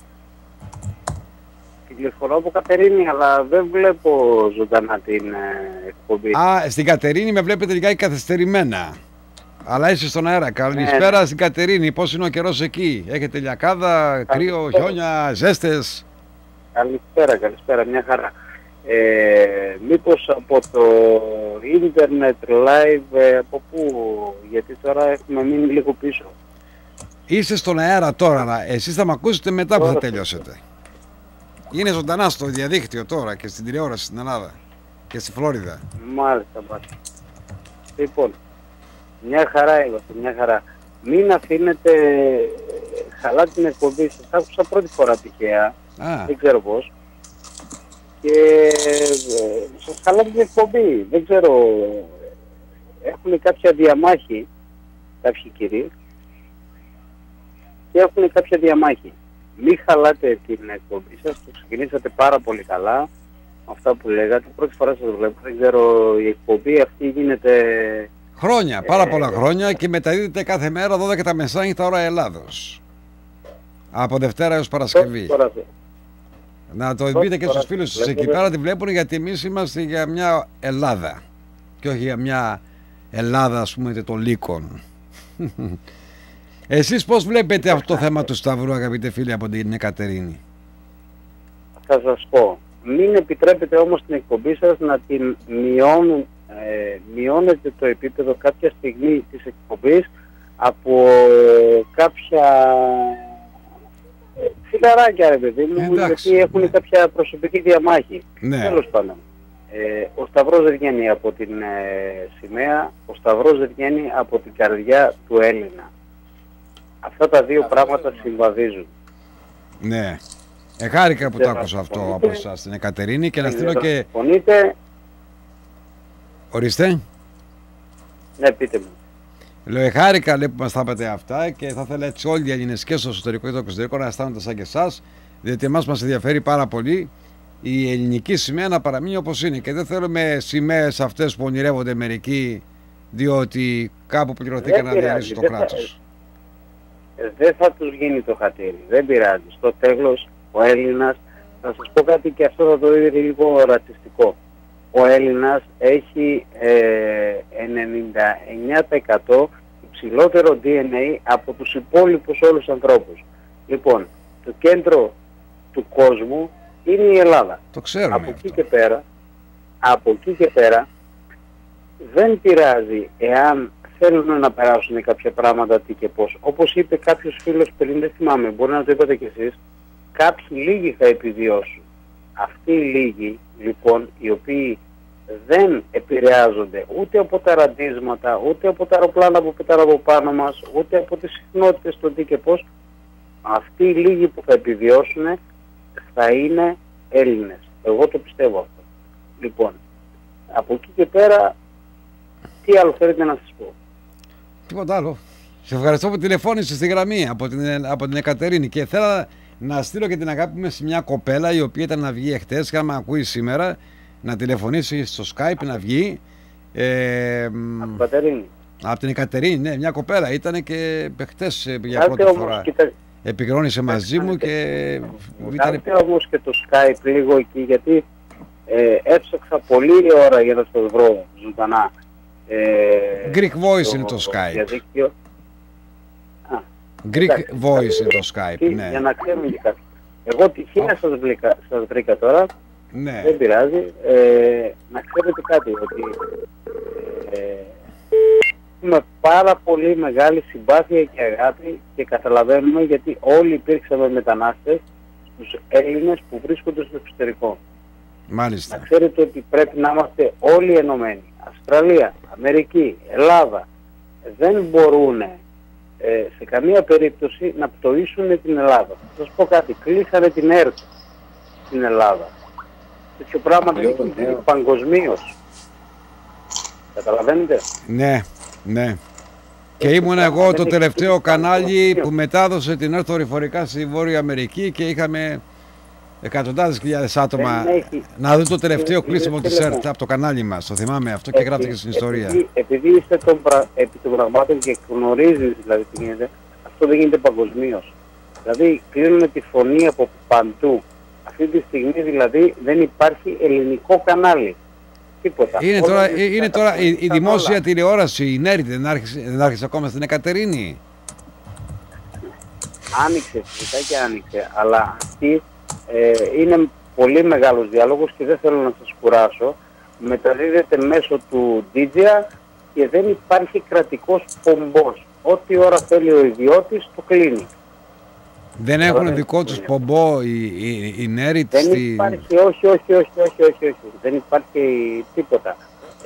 Τηλεφωνώ από Κατερίνη, αλλά δεν βλέπω ζωντανά την εκπομπή. Στην Κατερίνη με βλέπετε λιγάκι καθυστερημένα. Αλλά είσαι στον αέρα. Καλησπέρα στην Κατερίνη. Πώς είναι ο καιρός εκεί? Έχετε λιακάδα, κρύο, χιόνια, ζέστες? Καλησπέρα, μια χαρά. Μήπως από το ίντερνετ live, από πού? Γιατί τώρα έχουμε μείνει λίγο πίσω. Είστε στον αέρα τώρα, εσείς θα με ακούσετε μετά που θα τελειώσετε. Είναι ζωντανά στο διαδίκτυο τώρα και στην τηλεόραση στην Ελλάδα και στη Φλόριδα. Μάλιστα. Λοιπόν, μια χαρά είμαστε, μια χαρά. Μην αφήνετε χαλά την εκπομπή σας. Άκουσα πρώτη φορά τυχαία, δεν ξέρω πώς. Και σας χαλά την εκπομπή, δεν ξέρω. Έχουν κάποια διαμάχη, κάποιοι κύριοι. Και έχουν κάποια διαμάχη. Μην χαλάτε την εκπομπή σας, το ξεκινήσατε πάρα πολύ καλά με αυτά που λέγατε. Πρώτη φορά σας βλέπω, δεν ξέρω, η εκπομπή αυτή γίνεται... Χρόνια, πάρα πολλά χρόνια και μεταδίδεται κάθε μέρα 12 τα μεσάνυχτα ώρα Ελλάδος. Από Δευτέρα έως Παρασκευή. Να το πείτε και στους φίλους σας εκεί πέρα, τη βλέπουν, γιατί εμείς είμαστε για μια Ελλάδα και όχι για μια Ελλάδα, ας πούμε, των λύκων. Εσείς πώς βλέπετε αυτό το θέμα του Σταυρού, αγαπητέ φίλοι, από την Εκατερίνη? Θα σας πω. Μην επιτρέπετε όμως την εκπομπή σας να την μειώνετε το επίπεδο κάποια στιγμή της εκπομπής από κάποια φιλαράκια, ρε παιδί μου, γιατί έχουν κάποια προσωπική διαμάχη. Ναι. Τέλος πάντων. Ο σταυρός δεν βγαίνει από την σημαία, ο σταυρός δεν βγαίνει από την καρδιά του Έλληνα. Αυτά τα δύο πράγματα συμβαδίζουν. Ναι. Χάρηκα που το άκουσα αυτό από εσάς, την Εκατερίνη, και να στείλω και... Συμφωνείτε? Ορίστε. Ναι, πείτε μου. Λέω, χάρηκα, λέει, που μας τα είπατε αυτά, και θα ήθελα έτσι όλοι οι Έλληνες και στο εσωτερικό και στο εξωτερικό να αισθάνονται σαν και εσάς, διότι εμάς μας ενδιαφέρει πάρα πολύ η ελληνική σημαία να παραμείνει όπως είναι, και δεν θέλουμε σημαίες αυτές που ονειρεύονται μερικοί διότι κάπου πληρωθήκαν να διαλύσουν το κράτος. Δεν θα τους γίνει το χατήρι, δεν πειράζει. Στο τέλος ο Έλληνας, θα σας πω κάτι και αυτό θα το δείτε λίγο ρατσιστικό. Ο Έλληνας έχει 99% υψηλότερο DNA από τους υπόλοιπους όλους τους ανθρώπους. Λοιπόν, το κέντρο του κόσμου είναι η Ελλάδα. Το ξέρουμε. Από εκεί και πέρα δεν πειράζει εάν θέλουν να περάσουν κάποια πράγματα τι και πώς. Όπως είπε κάποιος φίλος πριν, δεν θυμάμαι, μπορεί να το είπατε κι εσείς, κάποιοι λίγοι θα επιβιώσουν. Αυτοί οι λίγοι, λοιπόν, οι οποίοι δεν επηρεάζονται ούτε από τα ραντίσματα, ούτε από τα αεροπλάνα που πετάνε από πάνω μας, ούτε από τις συχνότητες των τι και πώς, αυτοί οι λίγοι που θα επιβιώσουν θα είναι Έλληνες. Εγώ το πιστεύω αυτό. Λοιπόν, από εκεί και πέρα, τι άλλο θέλετε να σας πω? Τίποτα άλλο. Σε ευχαριστώ που τηλεφώνησες στη γραμμή από την Εκατερίνη, και θέλω να στείλω και την αγάπη μου σε μια κοπέλα η οποία ήταν να βγει εχθές και άμα ακούει σήμερα να τηλεφωνήσει στο Skype να βγει. Από την Εκατερίνη. Από την Εκατερίνη, ναι, μια κοπέλα ήταν και χτες για πρώτη φορά επικοινώνησε μαζί μου και... Κάντε όμως και το Skype λίγο εκεί, γιατί έψαξα πολλή ώρα για να το βρω ζωντανά. Greek Voice είναι το Skype. Greek Voice είναι το Skype, ναι. Για να ξέρουμε και κάτι. Εγώ τυχαία σας βρήκα τώρα. Ναι. Δεν πειράζει. Να ξέρετε κάτι, ότι έχουμε πάρα πολύ μεγάλη συμπάθεια και αγάπη και καταλαβαίνουμε, γιατί όλοι υπήρξαμε μετανάστες στους Έλληνες που βρίσκονται στο εξωτερικό. Μάλιστα. Να ξέρετε ότι πρέπει να είμαστε όλοι ενωμένοι. Αυστραλία, Αμερική, Ελλάδα δεν μπορούν σε καμία περίπτωση να πτωίσουν την Ελλάδα. Θα σας πω κάτι, κλείσανε την ΕΡΤ στην Ελλάδα. Τέτοιο πράγμα δεν έχει γίνει παγκοσμίως. Καταλαβαίνετε? Ναι, ναι. Και ήμουν εγώ το τελευταίο κανάλι που μετάδοσε την ΕΡΤ δορυφορικά στη Βόρεια Αμερική και είχαμε εκατοντάδες χιλιάδες άτομα να δουν το τελευταίο κλείσιμο της ΕΡΤ από το κανάλι μας. Το θυμάμαι αυτό και γράφτηκε στην ιστορία. Επειδή είστε επί των πραγμάτων και γνωρίζεις δηλαδή τι γίνεται, αυτό δεν γίνεται παγκοσμίως. Δηλαδή κλείνουν τη φωνή από παντού. Αυτή τη στιγμή δηλαδή δεν υπάρχει ελληνικό κανάλι. Τίποτα. Είναι τώρα η δημόσια τηλεόραση, η ΝΕΡΙ δεν άρχισε ακόμα στην Εκατερίνη. Άνοιξε, φυσικά και άνοιξε, αλλά αυτή είναι πολύ μεγάλος διάλογος και δεν θέλω να σας κουράσω. Μεταδίδεται μέσω του Digi και δεν υπάρχει κρατικός πομπός. Ό,τι ώρα θέλει ο ιδιώτης το κλείνει. Δεν έχουν δικό τους πομπό η ΝΕΡΙ? Δεν υπάρχει, όχι. Δεν υπάρχει τίποτα.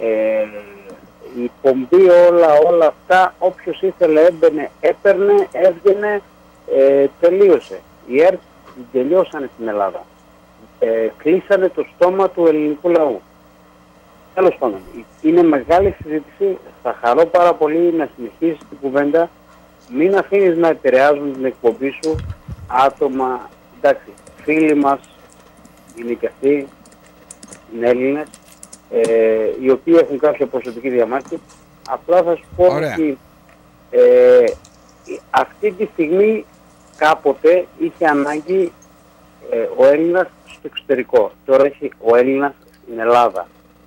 Η πομπή όλα αυτά, όποιος ήθελε έμπαινε, έπαιρνε, έβγαινε, τελείωσε. Οι ΕΡΤ τελειώσανε στην Ελλάδα. Κλείσανε το στόμα του ελληνικού λαού. Τέλος πάντων, είναι μεγάλη συζήτηση. Θα χαρώ πάρα πολύ να συνεχίσεις την κουβέντα. Μην αφήνεις να επηρεάζουν την εκπομπή σου άτομα, εντάξει, φίλοι μας είναι και αυτοί, είναι Έλληνες, οι οποίοι έχουν κάποια προσωπική διαμάχη. Απλά θα σου πω ότι αυτή τη στιγμή κάποτε είχε ανάγκη ο Έλληνας στο εξωτερικό. Τώρα έχει ο Έλληνας στην Ελλάδα.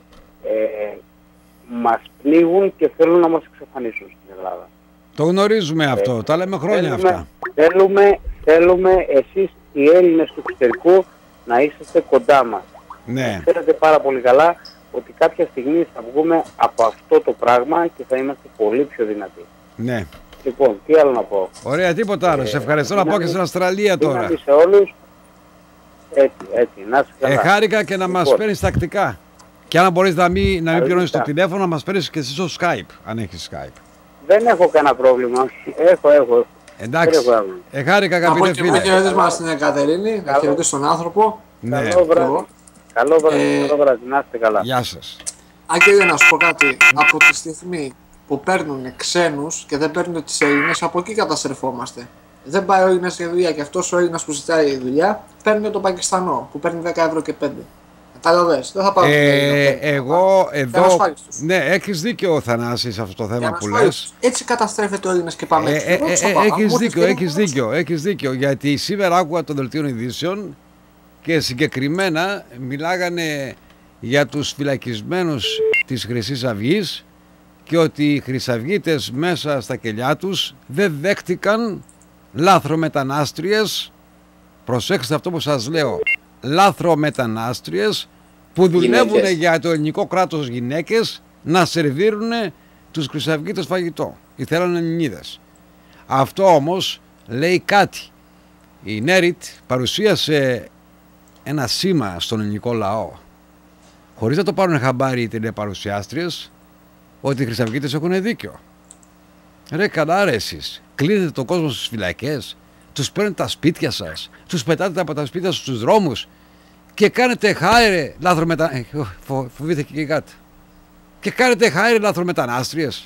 Μας πνίγουν και θέλουν να μας εξαφανίσουν στην Ελλάδα. Το γνωρίζουμε αυτό, τα λέμε χρόνια αυτά. Θέλουμε εσείς οι Έλληνες του εξωτερικού να είσαστε κοντά μας. Ναι. Ξέρετε πάρα πολύ καλά ότι κάποια στιγμή θα βγούμε από αυτό το πράγμα και θα είμαστε πολύ πιο δυνατοί. Ναι. Λοιπόν, τι άλλο να πω? Ωραία, τίποτα άλλο. Σε ευχαριστώ να πω και στην Αυστραλία τώρα. Σε όλους. Έτσι. Να είσαι καλά. Χάρηκα και να μας παίρνεις τακτικά. Και αν μπορείς να μην πληρώνεις το τηλέφωνο, να μας παίρνεις και εσύ στο Skype, αν έχεις Skype. Δεν έχω κανένα πρόβλημα. Έχω. Εντάξει. Χάρηκα, αγαπητέ φίλε. Να χαιρετήσουμε στην Εκατερίνη, να χαιρετήσω τον άνθρωπο. Ναι. Καλό βράδυ, να είστε καλά. Γεια σας. Άγγελε, να σου πω κάτι. Από τη στιγμή που παίρνουν ξένους και δεν παίρνουν τις Έλληνες, από εκεί καταστρεφόμαστε. Δεν πάει ο Έλληνας για δουλειά και αυτός ο Έλληνας που ζητάει δουλειά παίρνει τον Πακιστανό που παίρνει 10 ευρώ και 5. Κατάλαβες, δεν θα πάω. Εγώ εδώ. Ναι, έχεις δίκιο, Θανάση, σε αυτό το θέμα που λες. Έτσι καταστρέφεται ο Έλληνας και πάμε. Έχεις δίκιο. Γιατί σήμερα άκουγα το δελτίο ειδήσεων και συγκεκριμένα μιλάγανε για τους φυλακισμένους της Χρυσής Αυγής και ότι οι χρυσαυγίτες μέσα στα κελιά τους δεν δέχτηκαν λάθρομετανάστριες. Προσέξτε αυτό που σας λέω. Λάθρομετανάστριες που δουλεύουν για το ελληνικό κράτος, γυναίκες, να σερβίρουν τους χρυσαυγίτες φαγητό. Ή θέλανε Ελληνίδες. Αυτό όμως λέει κάτι. Η Νέριτ παρουσίασε ένα σήμα στον ελληνικό λαό, χωρίς να το πάρουν χαμπάρι οι τηλεπαρουσιάστριες, ότι οι χρυσαυγίτες έχουν δίκιο. Ρε καλά ρε εσείς, κλείνετε τον κόσμο στις φυλακές, τους παίρνετε τα σπίτια σας, τους πετάτε από τα σπίτια σας στους δρόμους και κάνετε χάιρε φοβήθηκε και κάτι. Και κάνετε χάιρε λάθρομετανάστριες.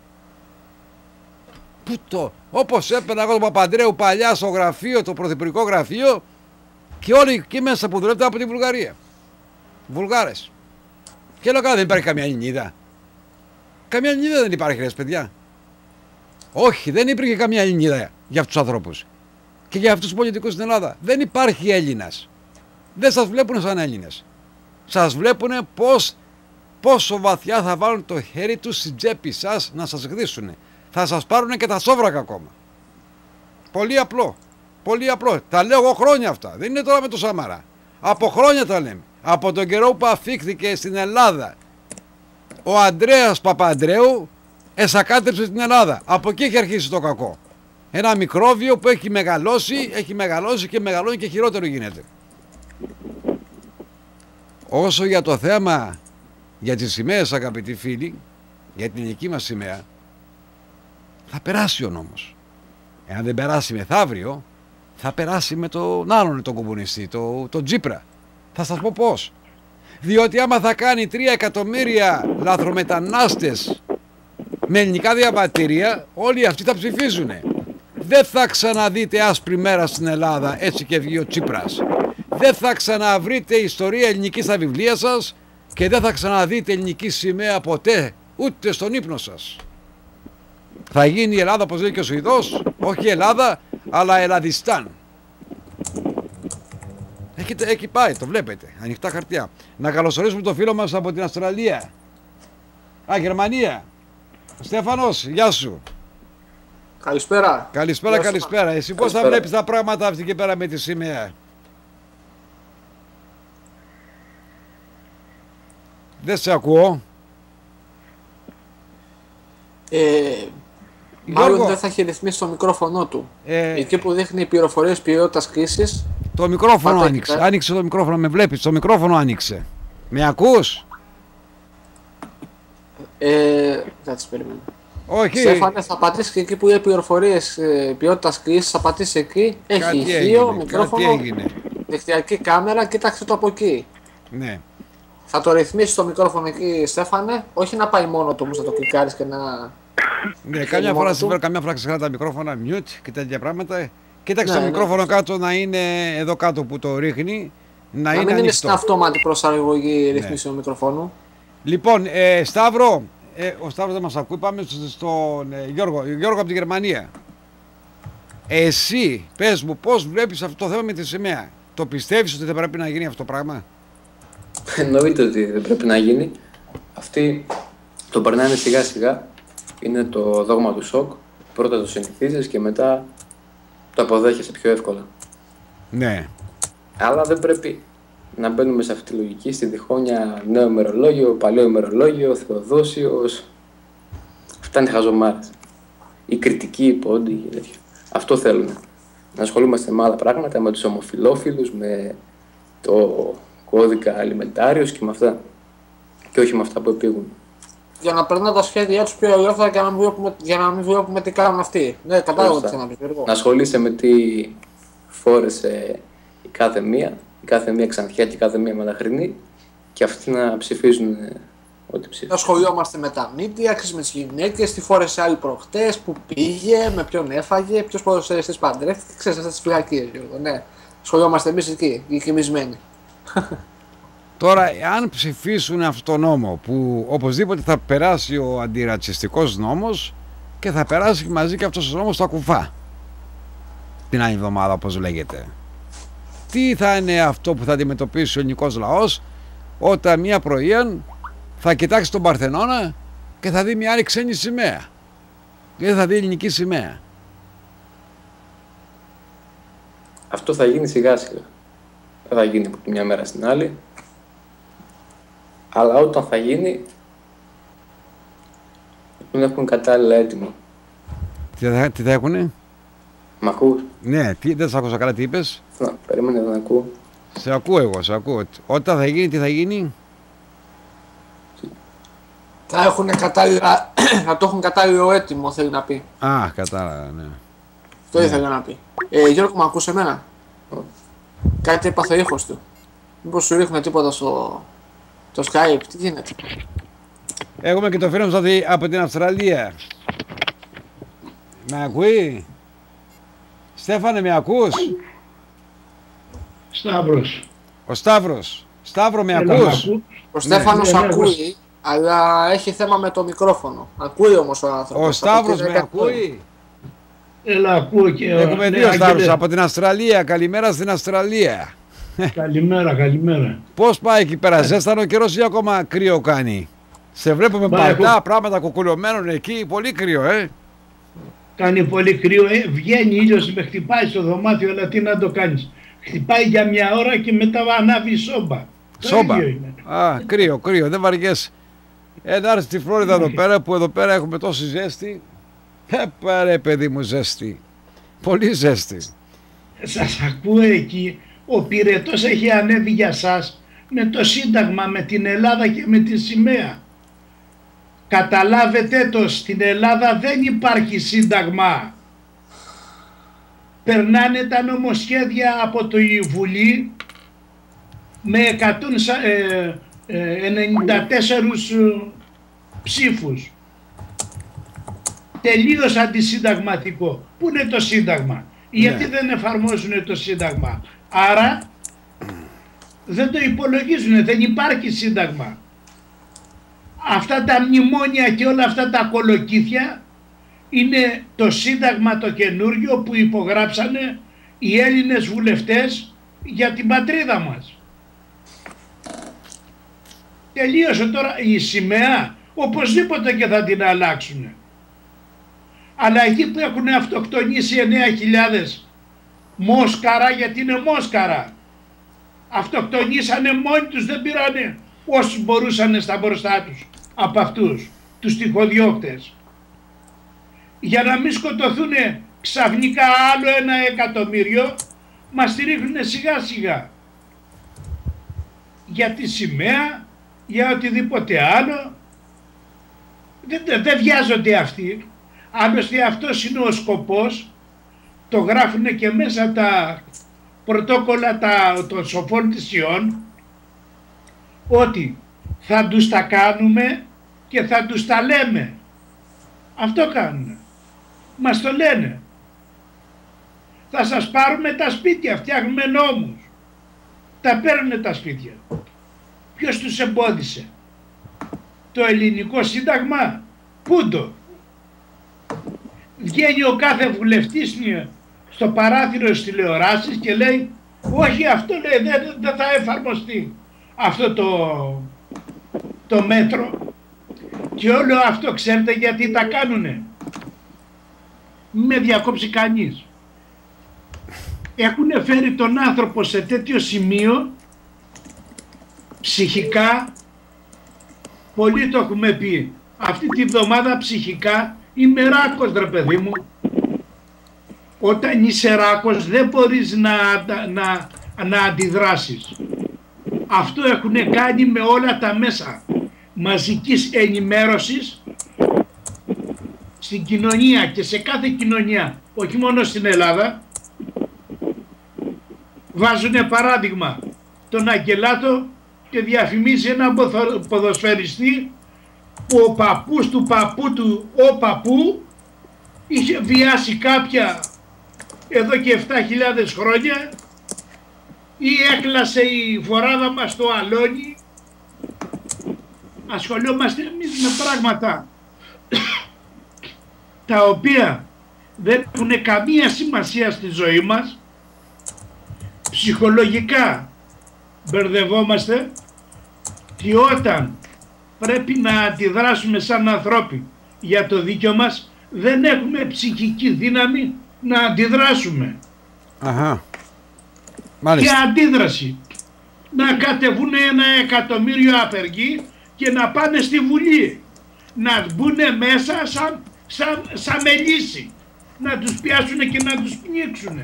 Πού το, όπως έπαιρνα εγώ τον Παπαντρέου παλιά στο γραφείο, το πρωθυπουργικό γραφείο, και όλοι εκεί μέσα που δουλεύετε από τη Βουλγαρία. Βουλγάρες. Και λέω καλά, δεν υπάρχει καμία Ελληνίδα. Καμία Ελληνίδα δεν υπάρχει, ρε παιδιά. Όχι, δεν υπήρχε καμία Ελληνίδα για αυτούς τους ανθρώπους. Και για αυτούς τους πολιτικούς στην Ελλάδα. Δεν υπάρχει Έλληνας. Δεν σας βλέπουν σαν Έλληνες. Σας βλέπουν πόσο βαθιά θα βάλουν το χέρι τους στην τσέπη σας να σας γδίσουν. Θα σας πάρουν και τα σόβρακα ακόμα. Πολύ απλό. Πολύ απλό. Τα λέω εγώ χρόνια αυτά. Δεν είναι τώρα με το Σαμαρά. Από χρόνια τα λέμε. Από τον καιρό που αφήχθηκε στην Ελλάδα ο Ανδρέας Παπανδρέου, εσακάτεψε στην Ελλάδα. Από εκεί έχει αρχίσει το κακό. Ένα μικρόβιο που έχει μεγαλώσει και μεγαλώνει και χειρότερο γίνεται. Όσο για το θέμα για τις σημαίες, αγαπητοί φίλοι, για την ελληνική μας σημαία, θα περάσει ο νόμος. Εάν δεν περάσει μεθαύριο, θα περάσει με τον άλλον τον κομμουνιστή, τον Τζίπρα. Θα σας πω πώς. Διότι άμα θα κάνει 3 εκατομμύρια λαθρομετανάστες με ελληνικά διαβατήρια, όλοι αυτοί θα ψηφίζουν. Δεν θα ξαναδείτε άσπρη μέρα στην Ελλάδα, έτσι και βγει ο Τσίπρας. Δεν θα ξαναβρείτε ιστορία ελληνική στα βιβλία σας και δεν θα ξαναδείτε ελληνική σημαία ποτέ, ούτε στον ύπνο σας. Θα γίνει η Ελλάδα, όπως λέει και ο Σουηδός, όχι Ελλάδα, αλλά Ελλαδιστάν. Εκεί πάει, το βλέπετε, ανοιχτά χαρτιά. Να καλωσορίσουμε το φίλο μας από την Αυστραλία. Γερμανία. Στέφανος, γεια σου. Καλησπέρα. Καλησπέρα. Εσύ πώς θα βλέπεις τα πράγματα αυτή και πέρα με τη σημαία? Δεν σε ακούω. Μάλλον δεν θα έχει ρυθμίσει το μικρόφωνο του. Εκεί που δείχνει πληροφορίες ποιότητας κρίσης. Το μικρόφωνο άνοιξε. Άνοιξε το μικρόφωνο, με βλέπεις. Το μικρόφωνο άνοιξε. Με ακούς? Δεν τις περιμένω. Όχι. Στέφανε, θα πατήσεις και εκεί που είναι πληροφορίες ποιότητας κρίσης, θα πατήσεις εκεί. Έχει ηχείο, μικρόφωνο, δεξιακή κάμερα, κοίταξε το από εκεί. Ναι. Θα το ρυθμίσεις το μικρόφωνο εκεί, Στέφανε, όχι να πάει μόνο του όμως να το κλικάρεις και να... Ναι, καμιά φορά ξεχνά τα μικρόφωνα, mute και τέτοια πράγματα. Κοίταξε το μικρόφωνο κάτω να είναι εδώ κάτω που το ρίχνει, να είναι μην είναι στην αυτόματη προσαρμογή ρυθμίσεων μικροφώνου. Λοιπόν, Σταύρο, ο Σταύρος δεν μας ακούει, πάμε στον Γιώργο από τη Γερμανία. Εσύ, πες μου, πώς βλέπεις αυτό το θέμα με τη σημαία? Το πιστεύεις ότι δεν πρέπει να γίνει αυτό το πράγμα? Εννοείται ότι δεν πρέπει να γίνει. Αυτοί το περνάνε σιγά σιγά. Είναι το δόγμα του σοκ. Πρώτα το συνηθίζεις και μετά το αποδέχεσαι πιο εύκολα. Ναι. Αλλά δεν πρέπει να μπαίνουμε σε αυτή τη λογική, στη διχόνοια νέο ημερολόγιο, παλαιό ημερολόγιο, Θεοδόσιος. Αυτά είναι χαζομάρες. Η κριτική, οι πόντοι και τέτοια. Αυτό θέλουμε. Να ασχολούμαστε με άλλα πράγματα, με τους ομοφυλόφιλους, με το κώδικα αλιμεντάριος και με αυτά. και όχι με αυτά που επήγουν. Για να περνάνε τα σχέδιά τους πιο ελεύθερα και για να μην βλέπουμε τι κάνουν αυτοί. Ναι, κατάλαβα τι θέλω να πει. Να ασχολείσαι με τι φόρεσε η κάθε μία ξανθιά και η κάθε μία μελαχρινή και αυτοί να ψηφίζουν ό,τι ψήφισαν. Ασχολιόμαστε με τα μύτια, με τις γυναίκες, τι φόρεσε άλλη προχτές, που πήγε, με ποιον έφαγε, ποιος ποδοσφαιριστής παντρεύτηκε, ξέρεις αυτές τις πλακίες, Γιώργο, ναι. Ασχολιόμαστε εμείς εκεί, οι κοιμισμένοι. Τώρα, αν ψηφίσουν αυτό το νόμο, που οπωσδήποτε θα περάσει ο αντιρατσιστικός νόμος και θα περάσει μαζί και αυτός ο νόμος στα κουφά την άλλη εβδομάδα, όπως λέγεται, τι θα είναι αυτό που θα αντιμετωπίσει ο ελληνικός λαός όταν μια πρωία θα κοιτάξει τον Παρθενώνα και θα δει μια άλλη ξένη σημαία και δεν θα δει ελληνική σημαία? Αυτό θα γίνει σιγά σιγά. Δεν θα γίνει από τη μια μέρα στην άλλη. Αλλά όταν θα γίνει, δεν έχουν κατάλληλα έτοιμο. Τι θα έχουνε? Μ' ακούς? Ναι, δεν σ' άκουσα καλά, τι είπες? Περίμενε, δεν ακούω. Σε ακούω εγώ, σε ακούω. Όταν θα γίνει, τι θα γίνει? Θα έχουν κατάλληλα, να το έχουν κατάλληλο έτοιμο, θέλει να πει. Α, κατάλαβα, ναι. Αυτό ήθελα να πει. Γιώργο, μου ακούς εμένα? Κάτι έπαθε ο ήχος του. Μήπως σου ρίχνω τίποτα στο Skype, τι γίνεται? Έχουμε και το φίλο μας από την Αυστραλία. Με ακούει? Στέφανε, με ακούς? Σταύρος. Ο Σταύρος. Σταύρο, με ακούς? Ο Στέφανος ακούει, αλλά έχει θέμα με το μικρόφωνο. Ακούει όμως ο άνθρωπος. Ο Σταύρος με ακούει? Έλα, ακούω και... Έχουμε δύο Σταύρους από την Αυστραλία. Καλημέρα στην Αυστραλία. Καλημέρα, καλημέρα. Πώς πάει εκεί πέρα, ζέστανο καιρός ή ακόμα κρύο κάνει? Σε βλέπουμε παλτά, πράγματα κουκουλωμένων εκεί, πολύ κρύο, Κάνει πολύ κρύο, βγαίνει ήλιος, με χτυπάει στο δωμάτιο, αλλά τι να το κάνεις? Χτυπάει για μια ώρα και μετά ανάβει σόμπα. Σόμπα. Α, κρύο, δεν βαριέσαι. Να έρθει στη Φλόριδα εδώ πέρα, που εδώ πέρα έχουμε τόση ζέστη. Πάρε παιδί μου ζέστη. Πολύ ζέστη. Σας ακούω εκεί. Ο πυρετός έχει ανέβει για σας με το Σύνταγμα, με την Ελλάδα και με τη σημαία. Καταλάβετε το, στην Ελλάδα δεν υπάρχει Σύνταγμα. Περνάνε τα νομοσχέδια από το Βουλή με 194 ψήφους. Τελείως αντισυνταγματικό. Πού είναι το Σύνταγμα? Γιατί δεν εφαρμόζουν το Σύνταγμα? Άρα δεν το υπολογίζουν, δεν υπάρχει Σύνταγμα. Αυτά τα μνημόνια και όλα αυτά τα κολοκύθια είναι το Σύνταγμα το καινούργιο που υπογράψανε οι Έλληνες βουλευτές για την πατρίδα μας. Τελείωσε τώρα η σημαία, οπωσδήποτε και θα την αλλάξουν. Αλλά εκεί που έχουν αυτοκτονήσει 9.000 μόσκαρα, γιατί είναι μόσκαρα, αυτοκτονήσανε μόνοι τους, δεν πήρανε όσους μπορούσαν στα μπροστά τους από αυτούς τους τυχοδιώκτες, για να μην σκοτωθούν ξαφνικά άλλο 1 εκατομμύριο. Μας τη ρίχνουν σιγά σιγά για τη σημαία, για οτιδήποτε άλλο. Δεν βιάζονται αυτοί. Άλλωστε αυτός είναι ο σκοπός, το γράφουν και μέσα τα πρωτόκολλα των σοφών της Ιών, ότι θα τους τα κάνουμε και θα τους τα λέμε. Αυτό κάνουν. Μας το λένε. Θα σας πάρουμε τα σπίτια, φτιάχνουμε νόμους. Τα παίρνουν τα σπίτια. Ποιος τους εμπόδισε? Το ελληνικό σύνταγμα? Πού το? Βγαίνει ο κάθε βουλευτής στο παράθυρο στις τηλεοράσεις και λέει όχι, αυτό λέει δεν θα εφαρμοστεί αυτό το μέτρο. Και όλο αυτό ξέρετε γιατί τα κάνουνε? Μην με διακόψει κανείς. Έχουν φέρει τον άνθρωπο σε τέτοιο σημείο ψυχικά, πολλοί το έχουμε πει, αυτή τη βδομάδα ψυχικά είμαι ράκος, ρε παιδί μου. Όταν είσαι ράκος δεν μπορείς να αντιδράσεις. Αυτό έχουν κάνει με όλα τα μέσα. μαζικής ενημέρωσης στην κοινωνία και σε κάθε κοινωνία, όχι μόνο στην Ελλάδα, βάζουν παράδειγμα τον Αγγελάτο και διαφημίζει έναν ποδοσφαιριστή που ο παππούς του παππού του, ο παππού, είχε βιάσει κάποια εδώ και 7.000 χρόνια ή έκλασε η φοράδα μας στο αλόνι. Ασχολούμαστε εμείς με πράγματα τα οποία δεν έχουν καμία σημασία στη ζωή μας. Ψυχολογικά μπερδευόμαστε και όταν πρέπει να αντιδράσουμε σαν ανθρώποι για το δίκιο μας, δεν έχουμε ψυχική δύναμη να αντιδράσουμε. Αχα. Μάλιστα. Και αντίδραση. Να κατεβούν 1.000.000 απεργοί και να πάνε στη Βουλή. Να μπουν μέσα σαν μελίσι. Να τους πιάσουν και να τους πνίξουν.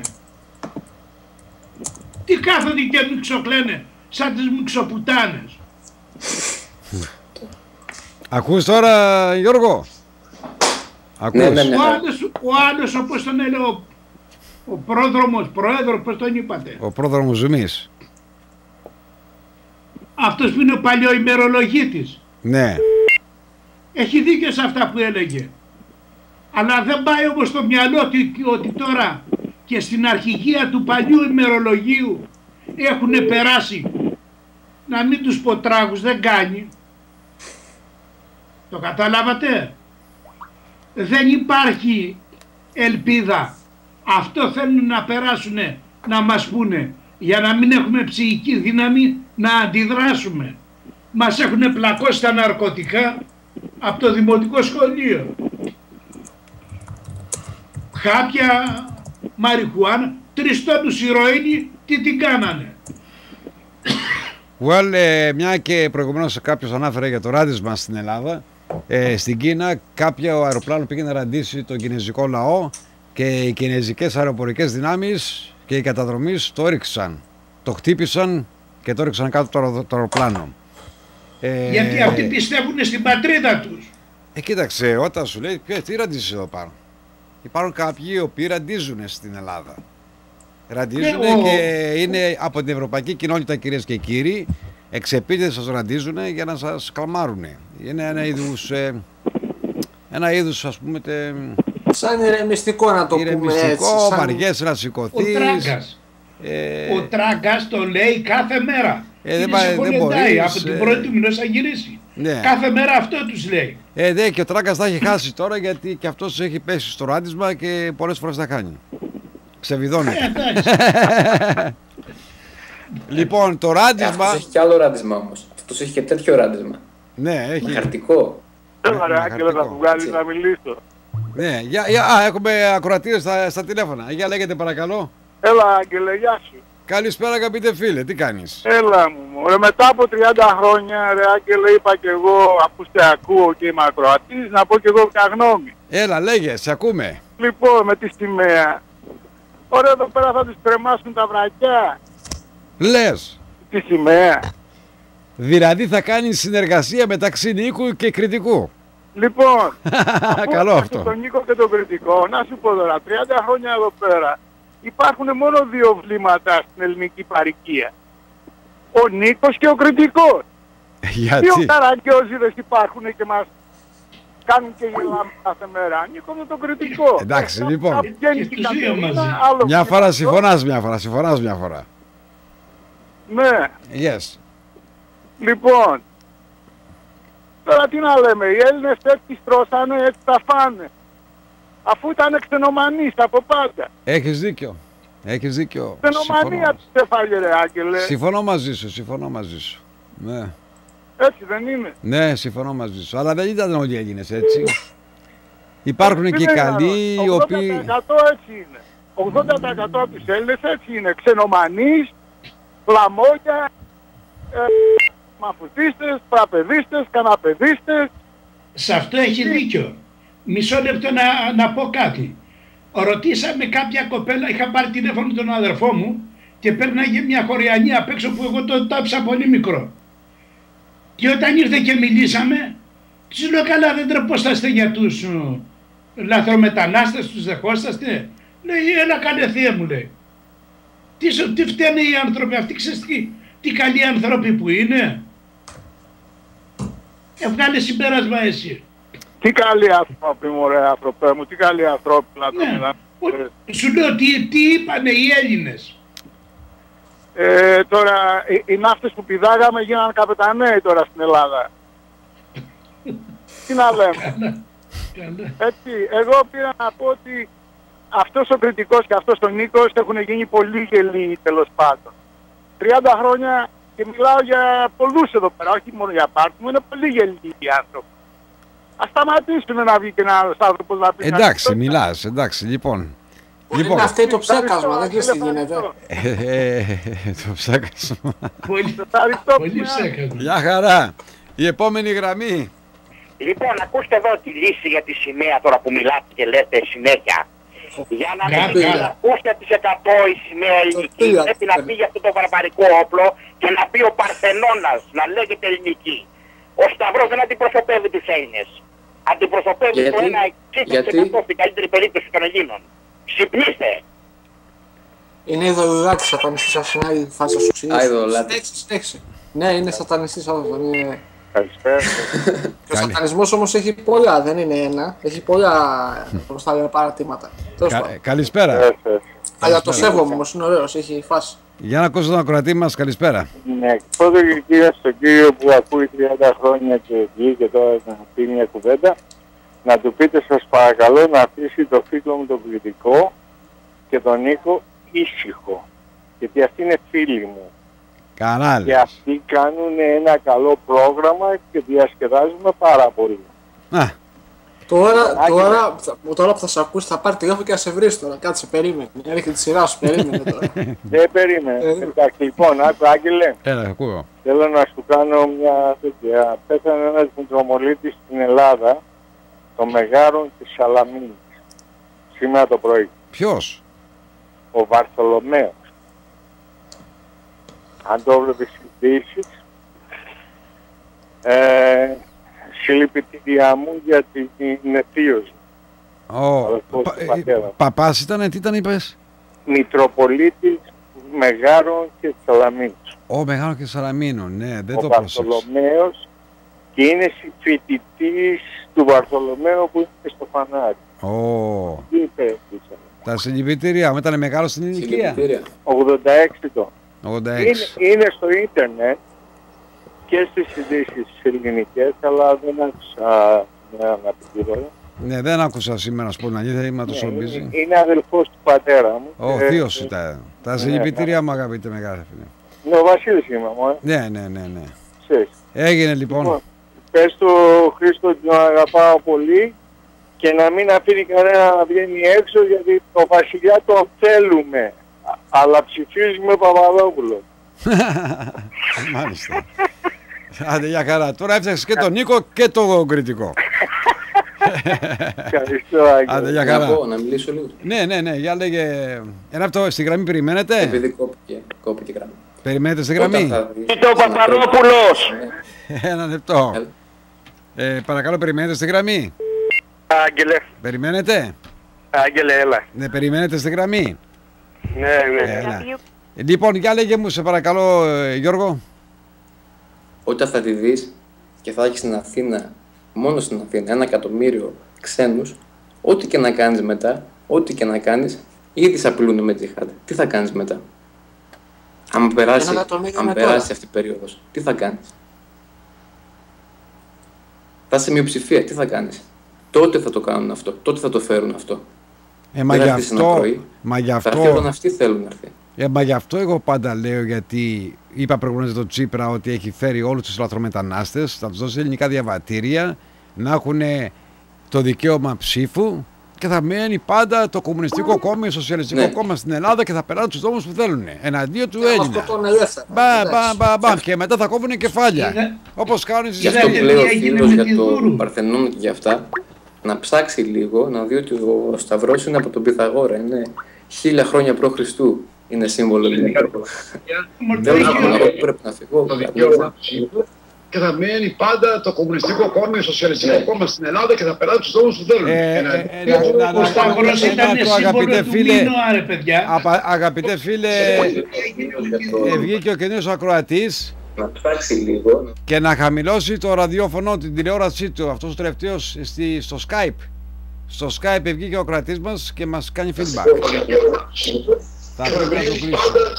Τι κάθονται και μιξοκλαίνε σαν τις μιξοπουτάνες. Ακούς τώρα, Γιώργο? Ακούς? Ναι. Ο άλλος όπως τον έλεγε ο πρόδρομος, πρόεδρος, πώς τον είπατε? Ο πρόδρομος Ζουμής. Αυτός που είναι ο παλιοημερολογίτης. Ναι. Έχει δίκιο σε αυτά που έλεγε. Αλλά δεν πάει όμως στο μυαλό ότι τώρα και στην αρχηγία του παλιού ημερολογίου έχουν περάσει, να μην τους πω τράγους, δεν κάνει. Το καταλάβατε? Δεν υπάρχει ελπίδα. Αυτό θέλουν να περάσουνε, να μας πούνε, για να μην έχουμε ψυχική δύναμη να αντιδράσουμε. Μας έχουν πλακώσει τα ναρκωτικά από το δημοτικό σχολείο. Χάπια, μαριχουάνα, 3 τόνους ηρωίνη, τι την κάνανε? Μια και προηγουμένως κάποιος ανάφερε για το ράντισμα στην Ελλάδα, στην Κίνα κάποιο αεροπλάνο πήγε να ραντίσει τον κινέζικο λαό και οι κινέζικες αεροπορικές δυνάμεις και οι καταδρομείς το έριξαν. Το χτύπησαν και το έριξαν κάτω το αεροπλάνο. Γιατί αυτοί πιστεύουν στην πατρίδα τους. Κοίταξε, όταν σου λέει τι ραντίζεις εδώ πάνω. Υπάρχουν κάποιοι οι οποίοι ραντίζουν στην Ελλάδα. Ραντίζουν και είναι από την ευρωπαϊκή κοινότητα, κυρίες και κύριοι. Εξεπίτηδες σας ραντίζουν για να σας καλμάρουν. Είναι ένα είδους ας πούμε σαν ηρεμιστικό να το πούμε έτσι. Σαν... βαριές να σηκωθείς. Ο Τράγκας το λέει κάθε μέρα. Δεν μπορείς. Από την πρώτη μηνός θα γυρίσει. Ναι. Κάθε μέρα αυτό τους λέει. Ναι, και ο Τράγκας θα έχει χάσει τώρα γιατί και αυτός έχει πέσει στο ράντισμα και πολλές φορές τα κάνει. Ξεβιδώνει. Λοιπόν, το ράντισμα... Αυτός έχει και άλλο ράντισμα όμως. Αυτός έχει και τέτοιο ράντισμα. Ναι, έχει. Με χαρτικό. Έλα ρε Άγγελε, να μου βγάλεις να μιλήσω. Ναι, έχουμε ακροατήρες στα τηλέφωνα. Για λέγεται παρακαλώ. Έλα Άγγελε, γεια σου. Καλησπέρα αγαπητέ φίλε, τι κάνεις? Έλα μου, ρε, μετά από 30 χρόνια ρε Άγγελε είπα και εγώ, αφού σε ακούω και είμαι ακροατής, να πω και εγώ μια γνώμη. Έλα λέγε, σε ακούμε. Λοιπόν, με τη σημαία. Ωραία, εδώ πέρα θα τους κρεμάσουν τα βρακιά. Λες. Τη σημαία. Δηλαδή θα κάνει συνεργασία μεταξύ Νίκου και Κρητικού. Λοιπόν, καλό αυτό. Τον Νίκο και τον Κρητικό, να σου πω τώρα, 30 χρόνια εδώ πέρα υπάρχουν μόνο 2 βλήματα στην ελληνική παροικία. Ο Νίκος και ο Κρητικός. Γιατί? 2 καραγκιόζιδες υπάρχουν και μας κάνουν και γελάμε κάθε μέρα. Νίκο με τον Κρητικό. Εντάξει, λοιπόν. Άλλο μια φορά συμφωνάς, μια φορά. Ναι. Yes. Λοιπόν, τώρα τι να λέμε, οι Έλληνες έτσι στρώσανε, έτσι θα φάνε. Αφού ήταν ξενομανείς από πάντα. Έχεις δίκιο. Ξενομανία τους έφαγε ρε Άγγελε. Συμφωνώ μαζί σου. Ναι. Έτσι δεν είναι? Ναι, συμφωνώ μαζί σου. Αλλά δεν ήταν όλοι οι Έλληνες έτσι. Υπάρχουν και καλοί οι οποίοι... 80% έτσι είναι. 80% από τους Έλληνες έτσι είναι. Ξενομανείς, φλαμόγια, μαφουτίστες, τραπεδίστες, καναπεδίστες. Σε αυτό έχει δίκιο. Μισό λεπτό να πω κάτι. Ρωτήσαμε κάποια κοπέλα, είχα πάρει τηλέφωνο τον αδερφό μου και πέρναγε μια χωριανή απ' έξω που εγώ το τάψα πολύ μικρό. Και όταν ήρθε και μιλήσαμε, τους λέω καλά, δεν τρεπόσαστε για τους λαθρομετανάστες, τους δεχόσαστε. Λέει, έλα καλέ Θεέ μου, λέει. Τι φταίνε οι άνθρωποι αυτοί, ξέρεις τι καλοί άνθρωποι που είναι. Βγάλε συμπέρασμα εσύ. Τι καλοί άνθρωποι, μωρέ άνθρωπε μου, τι καλοί άνθρωποι. Σου λέω τι είπανε οι Έλληνες. Τώρα οι ναύτες που πηδάγαμε γίνανε καπεταναίοι τώρα στην Ελλάδα. Τι να λέμε. Έτσι, εγώ πήρα να πω ότι αυτός ο κριτικός και αυτός ο Νίκος έχουν γίνει πολύ γελοί τέλος πάντων. 30 χρόνια και μιλάω για πολλούς εδώ πέρα, όχι μόνο για πάρτι μου, είναι πολύ γελοί οι άνθρωποι. Ας σταματήσουμε να βγει και ένα άλλος άνθρωπος να πει. Εντάξει, μιλάς, εντάξει, λοιπόν. Είναι αυτό το ψάκασμα, δεν ξέρεις τι γίνεται. Το ψάκασμα. Πολύ ψάκασμα. Γεια χαρά. Η επόμενη γραμμή. Λοιπόν, ακούστε εδώ τη λύση για τη σημαία τώρα που μιλάτε και λέτε συνέχεια. Για να μην ακούστε τις 100 η σημαία ελληνική, πρέπει να πει για αυτό το βαρβαρικό όπλο και να πει ο Παρθενώνας, να λέγεται ελληνική. Ο Σταυρός δεν αντιπροσωπεύει τους Έλληνες. Αντιπροσωπεύει το 1,60% στην καλύτερη περίπτωση των Ελλήνων. Ξυπνήστε! Είναι ειδωλουλάτης σατανιστής ας είναι η φάση σου ξύλισε. Ναι, είναι σατανιστής άνθρωπος. Καλησπέρα. Και ο σατανισμός όμως έχει πολλά, δεν είναι ένα. Έχει πολλά παρατήματα. Καλησπέρα. Αλλά το σέβομαι όμως, είναι ωραίος, έχει φάση. Για να ακούσω τον ακροατή μας, καλησπέρα. Ναι, πρώτα και κύριε στον κύριο που ακούει 30 χρόνια και βγήκε τώρα να πει μια κουβέντα, να του πείτε σας παρακαλώ να αφήσει το φίλο μου τον κριτικό και τον Νίκο ήσυχο. Γιατί αυτοί είναι φίλοι μου. Κανάλι. Και αυτοί κάνουν ένα καλό πρόγραμμα και διασκεδάζουμε πάρα πολύ. Τώρα που θα σε ακούσει θα πάρει τηλέφωνο και θα σε βρεις τώρα. Κάτσε, περίμενε. Έρχεται τη σειρά σου, περίμενε τώρα. Δεν περίμενε. Εντάξει, λοιπόν, άκου, Έλα, ακούω. Θέλω να σου κάνω μια τέτοια. Πέθανε ένας μητρομολίτης στην Ελλάδα, το Μεγάρων της Σαλαμίνης, σήμερα το πρωί. Ποιος? Ο Βαρθολομαίος. Αν το βλέπεις στις ειδήσεις, συλληπιτήριά μου για την θείωση. Παπάς ήτανε, τι ήταν είπες? Μητροπολίτης Μεγάρων και Σαλαμίνης. Μεγάρων και Σαλαμίνων, ναι, δεν το πρόσεξα. Ο Βαρθολομαίος και είναι φοιτητής του Βαρθολομαίου που είναι στο φανάρι. Τα συλληπιτήριά μου, ήταν μεγάλο στην ηλικία. 86 το. 86. Είναι στο ίντερνετ και στις ειδήσεις ελληνικές, αλλά δεν άκουσα να πει. Ναι, δεν άκουσα σήμερα, να πω την αλήθεια, είμαι τόσο busy. Είναι αδελφός του πατέρα μου. Ο θείος ήταν. Τα συλληπιτήριά μου, αγαπητέ μεγάλε φίλε. Ναι, ο Βασίλης είμαι μου. Ναι. Ξέρεις. Έγινε λοιπόν. Πες του Χρήστο ότι τον αγαπάω πολύ και να μην αφήνει κανένα να βγαίνει έξω, γιατί το Βασιλιά τον θέλουμε. Αλλά ψηφίζουμε Παπαδόπουλο. Μάλιστα. Άντε για χαρά. Τώρα έφτιαξες και τον Νίκο και τον κριτικό. Ευχαριστώ, Άγγελε. Άντε για χαρά. Να μιλήσω λίγο. Ναι, για λέγε. Ένα αυτό, στη γραμμή περιμένετε? Επειδή κόπηκε η γραμμή. Περιμένετε στη γραμμή? Το Παπαδόπουλος. Ένα λεπτό. Παρακαλώ, περιμένετε στη γραμμή? Άγγελε. Περιμένετε? Άγγελε, έλα. Ναι, περιμένετε στη γραμμή? Ναι. Λοιπόν, για λέγε μου, σε παρακαλώ, Γιώργο. Όταν θα τη δεις και θα έχεις στην Αθήνα, μόνο στην Αθήνα, 1 εκατομμύριο ξένους, ό,τι και να κάνεις μετά, ό,τι και να κάνεις, ήδη σε απειλούν με τζιχάντ. Τι θα κάνεις μετά? Αν περάσει αυτή η περίοδος, τι θα κάνεις? Θα είσαι μειοψηφία, τι θα κάνεις? Τότε θα το κάνουν αυτό, τότε θα το φέρουν αυτό. Μα γι' αυτό αυτοί θέλουν να έρθει. Μα γι' αυτό εγώ πάντα λέω, γιατί είπα προηγουμένως για τον Τσίπρα ότι έχει φέρει όλους τους λαθρομετανάστες, θα τους δώσει ελληνικά διαβατήρια, να έχουν το δικαίωμα ψήφου και θα μένει πάντα το Κομμουνιστικό Κόμμα, το Σοσιαλιστικό Κόμμα στην Ελλάδα και θα περάσουν τους νόμους που θέλουν εναντίον του Έλληνα. Μπαμ, και μετά θα κόβουν κεφάλια. Όπως κάνουν Γι' αυτό που λέει ο φίλος για το Παρθενώνα και για αυτά, να ψάξει λίγο, να δει ότι ο Σταυρός είναι από τον Πυθαγόρα, είναι 1000 χρόνια π.Χ. είναι σύμβολο ελληνικό. Δεν πρέπει να φύγω. και θα μένει πάντα το κομμουνιστικό κόμμα, το σοσιαλιστικό κόμμα στην Ελλάδα και θα περάσει τους δρόμους που θέλουν. Ο Σταυρός ήταν σύμβολο του Μίνωα, ρε παιδιά. Αγαπητέ φίλε, βγήκε ο καινούργιος ακροατής και να χαμηλώσει το ραδιόφωνο, την τηλεόρασή του, αυτός ο τελευταίος στο Skype. Στο Skype βγήκε ο ακροατής μας και μας κάνει feedback. Θα πρέπει να το κλείσω.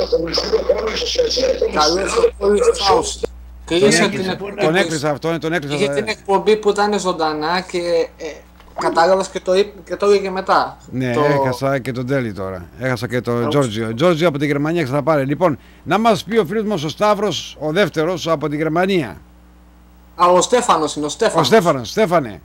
Τον έκλεισα αυτό, τον έκλεισα. Είχε την εκπομπή που ήταν ζωντανά και κατάλαβες και το είχε μετά. Ναι, έχασα και τον Τέλη τώρα. Έχασα και τον Τζόρτζιο. Τζόρτζιο από τη Γερμανία ξαναπάρε. Λοιπόν, να μας πει ο φίλος μας ο Σταύρος, ο δεύτερος από τη Γερμανία. Ο Στέφανος είναι, ο Στέφανος. Ο Στέφανος, Στέφανε.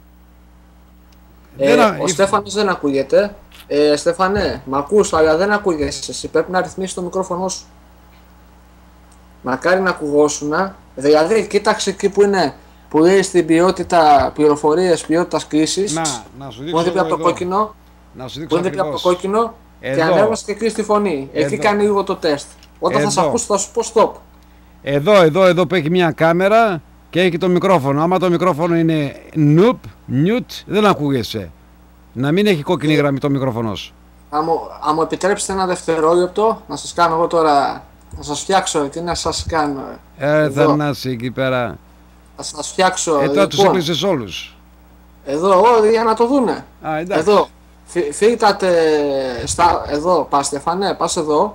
Ο Στέφανος δεν ακούγεται. Στέφανε, μ' ακούς, αλλά δεν ακούγεσαι. Εσύ πρέπει να ρυθμίσεις το μικρόφωνο σου. Μακάρι να ακουγόσουνα. Δηλαδή, κοίταξε εκεί που είναι, που λέει στην ποιότητα πληροφορίες, ποιότητας κρίσης. Να σου δείξω. Που είναι δίπλα από το κόκκινο. Που είναι δίπλα από το κόκκινο. Και ανέβασε και κλείσει τη φωνή. Εκεί κάνει λίγο το τεστ. Όταν θα σε ακούσει, θα σου πω stop. Εδώ που έχει μια κάμερα και έχει το μικρόφωνο. Άμα το μικρόφωνο είναι mute, δεν ακούγεσαι. Να μην έχει κόκκινη γραμμή το μικρόφωνο σου. Αν μου επιτρέψετε ένα δευτερόλεπτο, να σας κάνω εγώ τώρα. Θα σας φτιάξω, τι να σας κάνω. Θανάση εκεί πέρα. Θα σας φτιάξω. Τώρα τους έκλεισες όλους. Εδώ, για να το δούνε. Εδώ. Φύγατε εδώ, πας Στεφανέ, πας εδώ.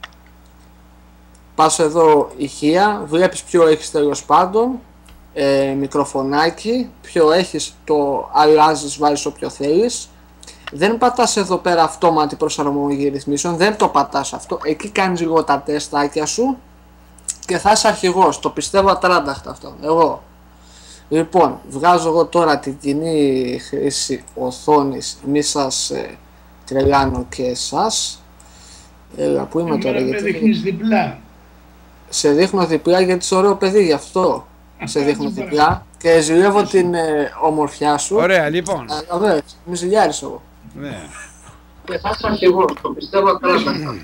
Πας εδώ ηχεία, βλέπεις ποιο έχεις τέλος πάντων. Μικροφωνάκι, ποιο έχεις, το αλλάζεις, βάζεις όποιο θέλεις. Δεν πατάς εδώ πέρα αυτόματη προσαρμογή ρυθμίσεων, δεν το πατάς αυτό. Εκεί κάνεις λίγο τα τεστάκια σου και θα είσαι αρχηγός. Το πιστεύω ατράνταχτα αυτό. Εγώ. Λοιπόν, βγάζω εγώ τώρα την κοινή χρήση οθόνης. Μη σας τρελάνω και εσάς. Έλα, πού είμαι τώρα, γιατί... Με δείχνεις διπλά. Σε δείχνω διπλά γιατί είσαι ωραίο παιδί, γι' αυτό. Σε δείχνω διπλά και ζηλεύω την ομορφιά σου. Ωραία, λοιπόν. Μη ζηλιάρεις εγώ. Ναι. Και θα είσαι αρχηγός, το πιστεύω ατράνταχτα.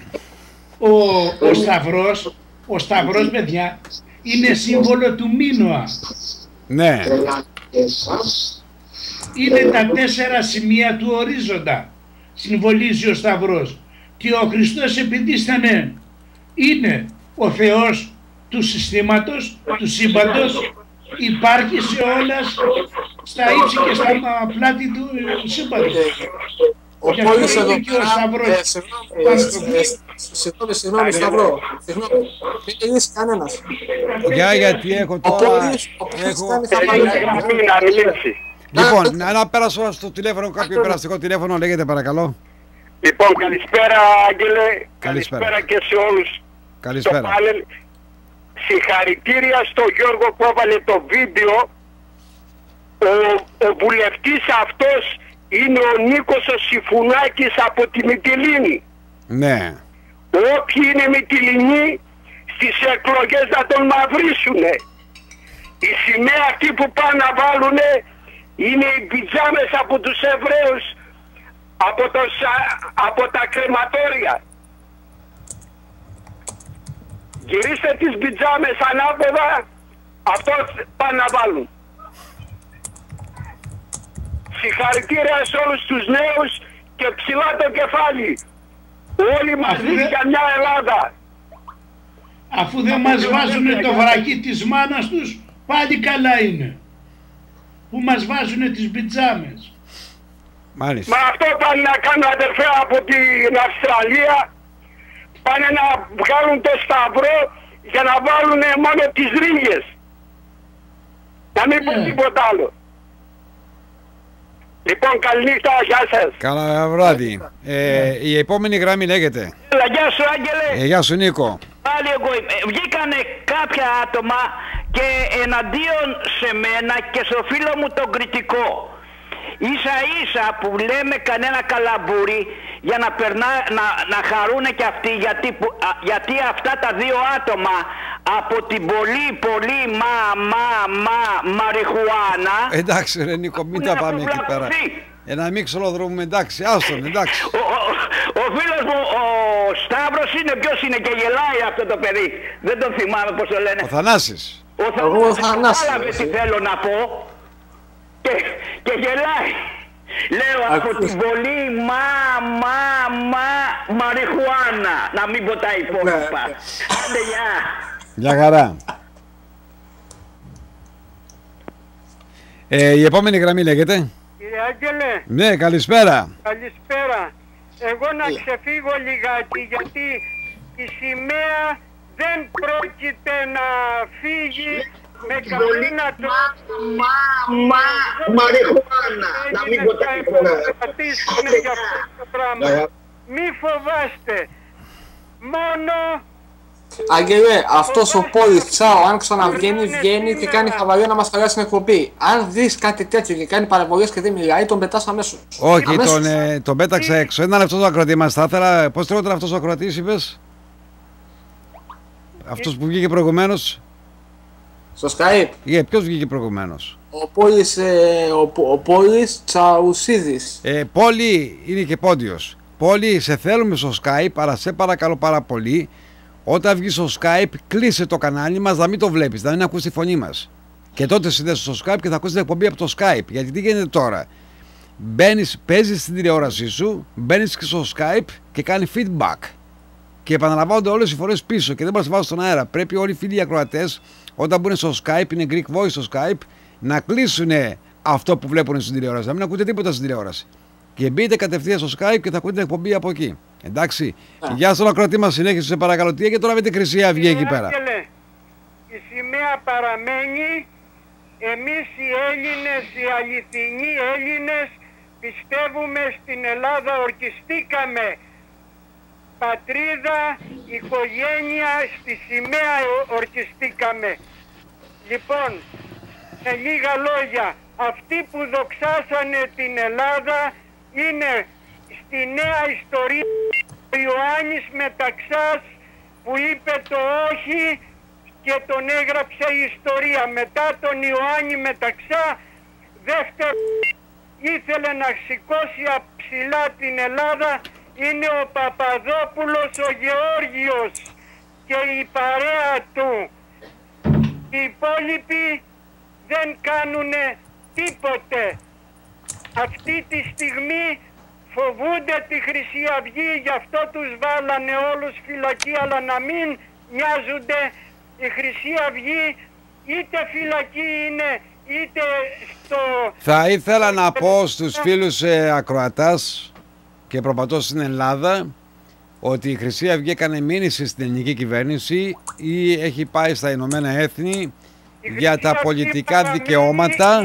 Ο Σταυρός, παιδιά, είναι σύμβολο του Μίνωα. Ναι. Είναι τα 4 σημεία του ορίζοντα. Συμβολίζει ο Σταυρός. Και ο Χριστός, επειδή είναι ο Θεός του συστήματος, του σύμπαντος, υπάρχει σε όλα, στα ύψη και στα πλάτη του σύμπαντος. Ο Πόλης εδώ πέρα, συγγνώμη Σταυρό, μην τελείσει κανένας. Γιατί έχω τώρα... Λοιπόν, να πέρασω στο τηλέφωνο, κάποιο περαστικό τηλέφωνο, λέγεται παρακαλώ. Λοιπόν, καλησπέρα Άγγελε, καλησπέρα και σε όλους. Καλησπέρα. Συγχαρητήρια στο Γιώργο που έβαλε το βίντεο. Ο βουλευτής αυτός είναι ο Νίκος ο Συφουνάκης από τη Μυτιλήνη. Ναι. Όποιοι είναι Μυτιληνοί στις εκλογές να τον μαυρίσουνε. Η σημαία αυτή που πάνε να βάλουνε είναι οι πιτζάμες από τους Εβραίους, από τα κρεματόρια. Γυρίστε τις πιτζάμες ανάποδα, αυτό πάνε να βάλουν. Συγχαρητήρια σε όλους τους νέους και ψηλά το κεφάλι. Όλοι μαζί για μια Ελλάδα. Αφού δεν μας βάζουν το βρακί της μάνας τους, πάλι καλά είναι. Που μας βάζουν τις πιτζάμες. Μάλιστα. Μα αυτό πάνε να κάνουν αδερφέ από την Αυστραλία. Πάνε να βγάλουν το Σταυρό για να βάλουν μόνο τις ρίγες. Να μην πω τίποτα άλλο. Λοιπόν, καληνύχτα, γεια σας. Καλά βράδυ. Η επόμενη γραμμή λέγεται. Γεια σου Άγγελε. Γεια σου Νίκο. Πάλι εγώ βγήκανε κάποια άτομα και εναντίον σε μένα και στο φίλο μου τον κριτικό. Ίσα ίσα που λέμε κανένα καλαμπούρι για να, να χαρούνε και αυτοί γιατί αυτά τα δύο άτομα από την πολύ μαριχουάνα. Εντάξει ρε Νίκο, μην τα πάμε εκεί πέρα. Να μην ξολοδρομούμε, εντάξει, άστον, εντάξει. Ο φίλος μου, ο Σταύρος είναι, ποιος είναι και γελάει αυτό το παιδί. Δεν τον θυμάμαι πώς το λένε. Ο Θανάσης. Ο Θανάσης κατάλαβε τι θέλω να πω και γελάει. Λέω από την πολύ μαριχουάνα, να μην πω τα υπόλοιπα. Άντε, γεια. Γεια χαρά. Η επόμενη γραμμή λέγεται. Κύριε Άγγελε. Ναι, καλησπέρα. Καλησπέρα. Εγώ να ξεφύγω λιγάκι, γιατί η σημαία δεν πρόκειται να φύγει με κανένα τρόπο. Μαριχουάνα, να μην πω τα υπόλοιπα. Για αυτό το πράγμα. Μη φοβάστε. Μόνο... Άγγελε, αυτός ο Πόλης Τσάο, αν ξαναβγαίνει, βγαίνει και κάνει χαβαλία να μας χαλάσει την εκπομπή. Αν δεις κάτι τέτοιο και κάνει παρεμβολές και δεν μιλάει, τον πετάς αμέσως. Όχι, τον πέταξε έξω. Ήταν αυτός ο ακροατή μας. Θα ήθελα, πώς τρώγονταν αυτός ο ακροατής, είπες? Αυτός που βγήκε προηγουμένως. Στο Skype. Ποιος βγήκε προηγουμένως? Ο Πόλης Τσαουσίδης. Πόλη είναι και Πόντιος. Πόλη, σε θέλουμε στο Skype, αλλά σε παρακαλώ πάρα πολύ, όταν βγεις στο Skype, κλείσε το κανάλι μας, να μην το βλέπεις, να μην ακούς τη φωνή μας. Και τότε συνδέσαι στο Skype και θα ακούσεις την εκπομπή από το Skype. Γιατί τι γίνεται τώρα? Μπαίνεις, παίζεις στην τηλεόρασή σου, μπαίνεις και στο Skype και κάνει feedback. Και επαναλαμβάνονται όλες οι φορές πίσω και δεν μπορείς να βάζεις στον αέρα. Πρέπει όλοι οι φίλοι ακροατές, όταν μπουν στο Skype, είναι Greek Voice στο Skype, να κλείσουν αυτό που βλέπουν στην τηλεόραση, να μην ακούτε τίποτα στην τηλεόραση. Και μπείτε κατευθείαν στο Skype και θα ακούτε την εκπομπή από εκεί. Εντάξει. Γεια στον ακροατή μας, συνέχισε σε παρακαλώ. Τι έγινε τώρα με την Χρυσή Αυγή εκεί πέρα? Η σημαία παραμένει. Εμείς οι Έλληνες, οι αληθινοί Έλληνες, πιστεύουμε στην Ελλάδα, ορκιστήκαμε. Πατρίδα, οικογένεια, στη σημαία ορκιστήκαμε. Λοιπόν, με λίγα λόγια, αυτοί που δοξάσανε την Ελλάδα είναι στη νέα ιστορία ο Ιωάννης Μεταξάς, που είπε το όχι και τον έγραψε η ιστορία. Μετά τον Ιωάννη Μεταξά, δεύτερο ήθελε να σηκώσει ψηλά την Ελλάδα, είναι ο Παπαδόπουλος ο Γεώργιος και η παρέα του. Οι υπόλοιποι δεν κάνουνε τίποτε. Αυτή τη στιγμή φοβούνται τη Χρυσή Αυγή, γι' αυτό τους βάλανε όλους φυλακή, αλλά να μην νοιάζονται. Η Χρυσή Αυγή είτε φυλακή είναι, είτε στο... Θα ήθελα να πω στους φίλους ακροατάς και προπατώ στην Ελλάδα ότι η Χρυσή Αυγή έκανε μήνυση στην ελληνική κυβέρνηση ή έχει πάει στα Ηνωμένα Έθνη για τα πολιτικά δικαιώματα.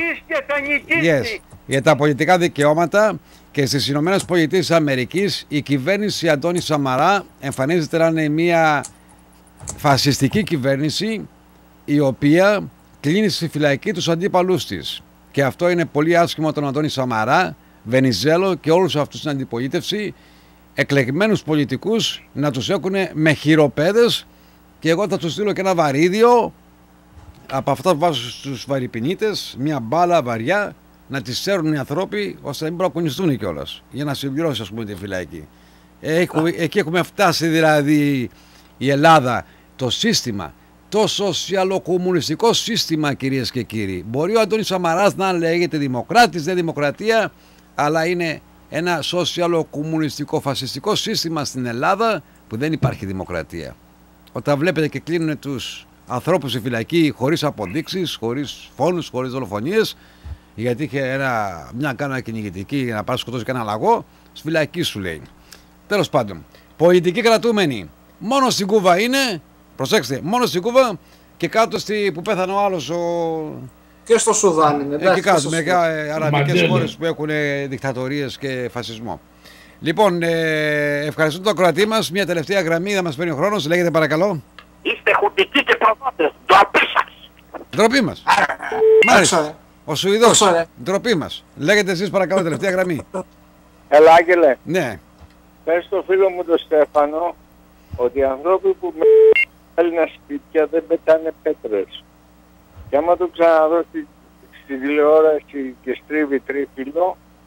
Για τα πολιτικά δικαιώματα, και στις Ηνωμένες Πολιτείες Αμερικής η κυβέρνηση Αντώνη Σαμαρά εμφανίζεται να είναι μια φασιστική κυβέρνηση, η οποία κλείνει στη φυλακή τους αντίπαλους της. Και αυτό είναι πολύ άσχημο τον Αντώνη Σαμαρά, Βενιζέλο και όλους αυτούς στην αντιπολίτευση, εκλεγμένους πολιτικούς, να τους έχουν με χειροπέδες. Και εγώ θα τους στείλω και ένα βαρύδιο από αυτά που βάζω στους βαρυπινίτες, μια μπάλα βαριά, να τις σέρουν οι ανθρώποι ώστε να μην προκονιστούν κιόλας, για να συμπληρώσει, ας πούμε, τη φυλακή. Εκεί έχουμε φτάσει δηλαδή η Ελλάδα, το σύστημα, το σοσιαλοκομμουνιστικό σύστημα, κυρίες και κύριοι. Μπορεί ο Αντώνης Σαμαράς να λέγεται δημοκράτης, δεν δημοκρατία, αλλά είναι ένα σοσιαλοκομμουνιστικό φασιστικό σύστημα στην Ελλάδα που δεν υπάρχει δημοκρατία. Όταν βλέπετε και κλείνουν τους ανθρώπους στη φυλακή χωρίς αποδείξεις, χωρίς φόνους, χωρίς δολοφονίες, γιατί είχε μια κάνα κυνηγητική για να πάρει σκοτώσει κανένα λαγό, στη φυλακή σου λέει. Τέλος πάντων, πολιτικοί κρατούμενοι μόνο στην Κούβα είναι, προσέξτε, μόνο στην Κούβα και κάτω που πέθανε ο άλλος και στο Σουδάν είναι. Εκεί κάτω, μερικά αραβικές χώρες που έχουν δικτατορίες και φασισμό. Λοιπόν, ευχαριστούμε τον ακροατή μας. Μια τελευταία γραμμή, θα μας παίρνει ο χρόνος. Λέγεται παρακαλώ. Είστε χουντικοί και προδότες. Ντροπή σας. Ντροπή μας. Μάλιστα. Ο Σουηδός. Ντροπή μας. Λέγεται εσείς παρακαλώ, τελευταία γραμμή. Έλα, Άγγελε. Ναι. Πες στο φίλο μου τον Στέφανο ότι οι άνθρωποι που με Έλληνα σπίτια δεν πετάνε πέτρες. Και άμα το ξαναδώ στη τηλεόραση και στρίβει τρίπυλο,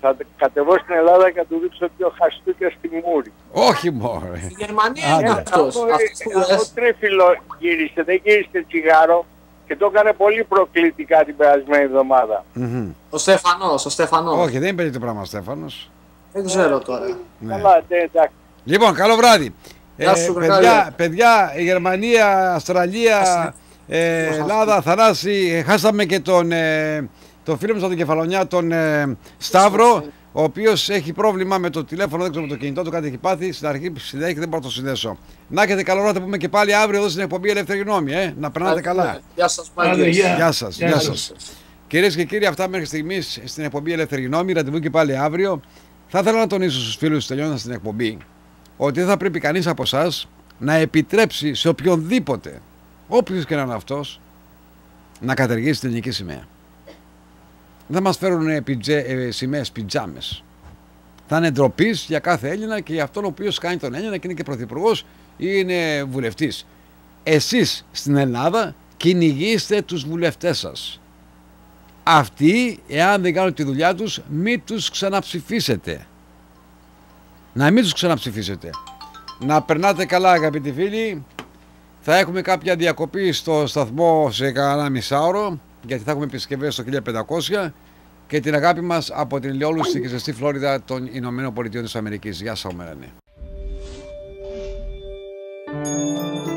Θα κατεβώ στην Ελλάδα και θα του δείξω 2 χαστούκια στη Μούρη. Όχι μωρέ. Στη Γερμανία είναι αυτός. Αυτό τρίφυλλο γύρισε, δεν γύρισε τσιγάρο και το έκανε πολύ προκλητικά την περασμένη εβδομάδα. Ο Στέφανος. Όχι, δεν είπε το πράγμα ο Στέφανος. Δεν ξέρω τώρα. Καλά, εντάξει. Λοιπόν, καλό βράδυ. Γεια σου, παιδιά, η Γερμανία, Αυστραλία, Ελλάδα, Θανάση, χάσαμε και τον φίλο μας από την Κεφαλονιά, τον Σταύρο, ο οποίος έχει πρόβλημα με το τηλέφωνο, δεν ξέρω, με το κινητό του, κάτι έχει πάθει. Στην αρχή συνέχεια δεν μπορώ να το συνδέσω. Να έχετε καλό βράδυ, θα πούμε και πάλι αύριο εδώ στην εκπομπή Ελεύθερη Γνώμη. Να περνάτε καλά. Γεια σας πάλι. Γεια σας. Κυρίες και κύριοι, αυτά μέχρι στιγμής στην εκπομπή Ελεύθερη Γνώμη. Ραντεβού και πάλι αύριο. Θα ήθελα να τονίσω στους φίλους, τελειώνοντας την εκπομπή, ότι δεν θα πρέπει κανείς από εσάς να επιτρέψει σε οποιονδήποτε, όποιος και να είναι αυτός, να καταργήσει την ελληνική σημαία. Δεν μας φέρουν σημαίες πιτζάμες. Θα είναι ντροπής για κάθε Έλληνα και για αυτόν ο οποίος κάνει τον Έλληνα και είναι και πρωθυπουργός ή είναι βουλευτής. Εσείς στην Ελλάδα κυνηγήστε τους βουλευτές σας. Αυτοί, εάν δεν κάνουν τη δουλειά τους, μην τους ξαναψηφίσετε. Να μην τους ξαναψηφίσετε. Να περνάτε καλά, αγαπητοί φίλοι. Θα έχουμε κάποια διακοπή στο σταθμό σε κανένα μισάωρο, γιατί θα έχουμε επισκευές στο 1500 και την αγάπη μας από την ηλιόλουστη και ζεστή Φλόριδα των Ηνωμένων Πολιτειών της Αμερικής. Γεια σας, Ομερανή.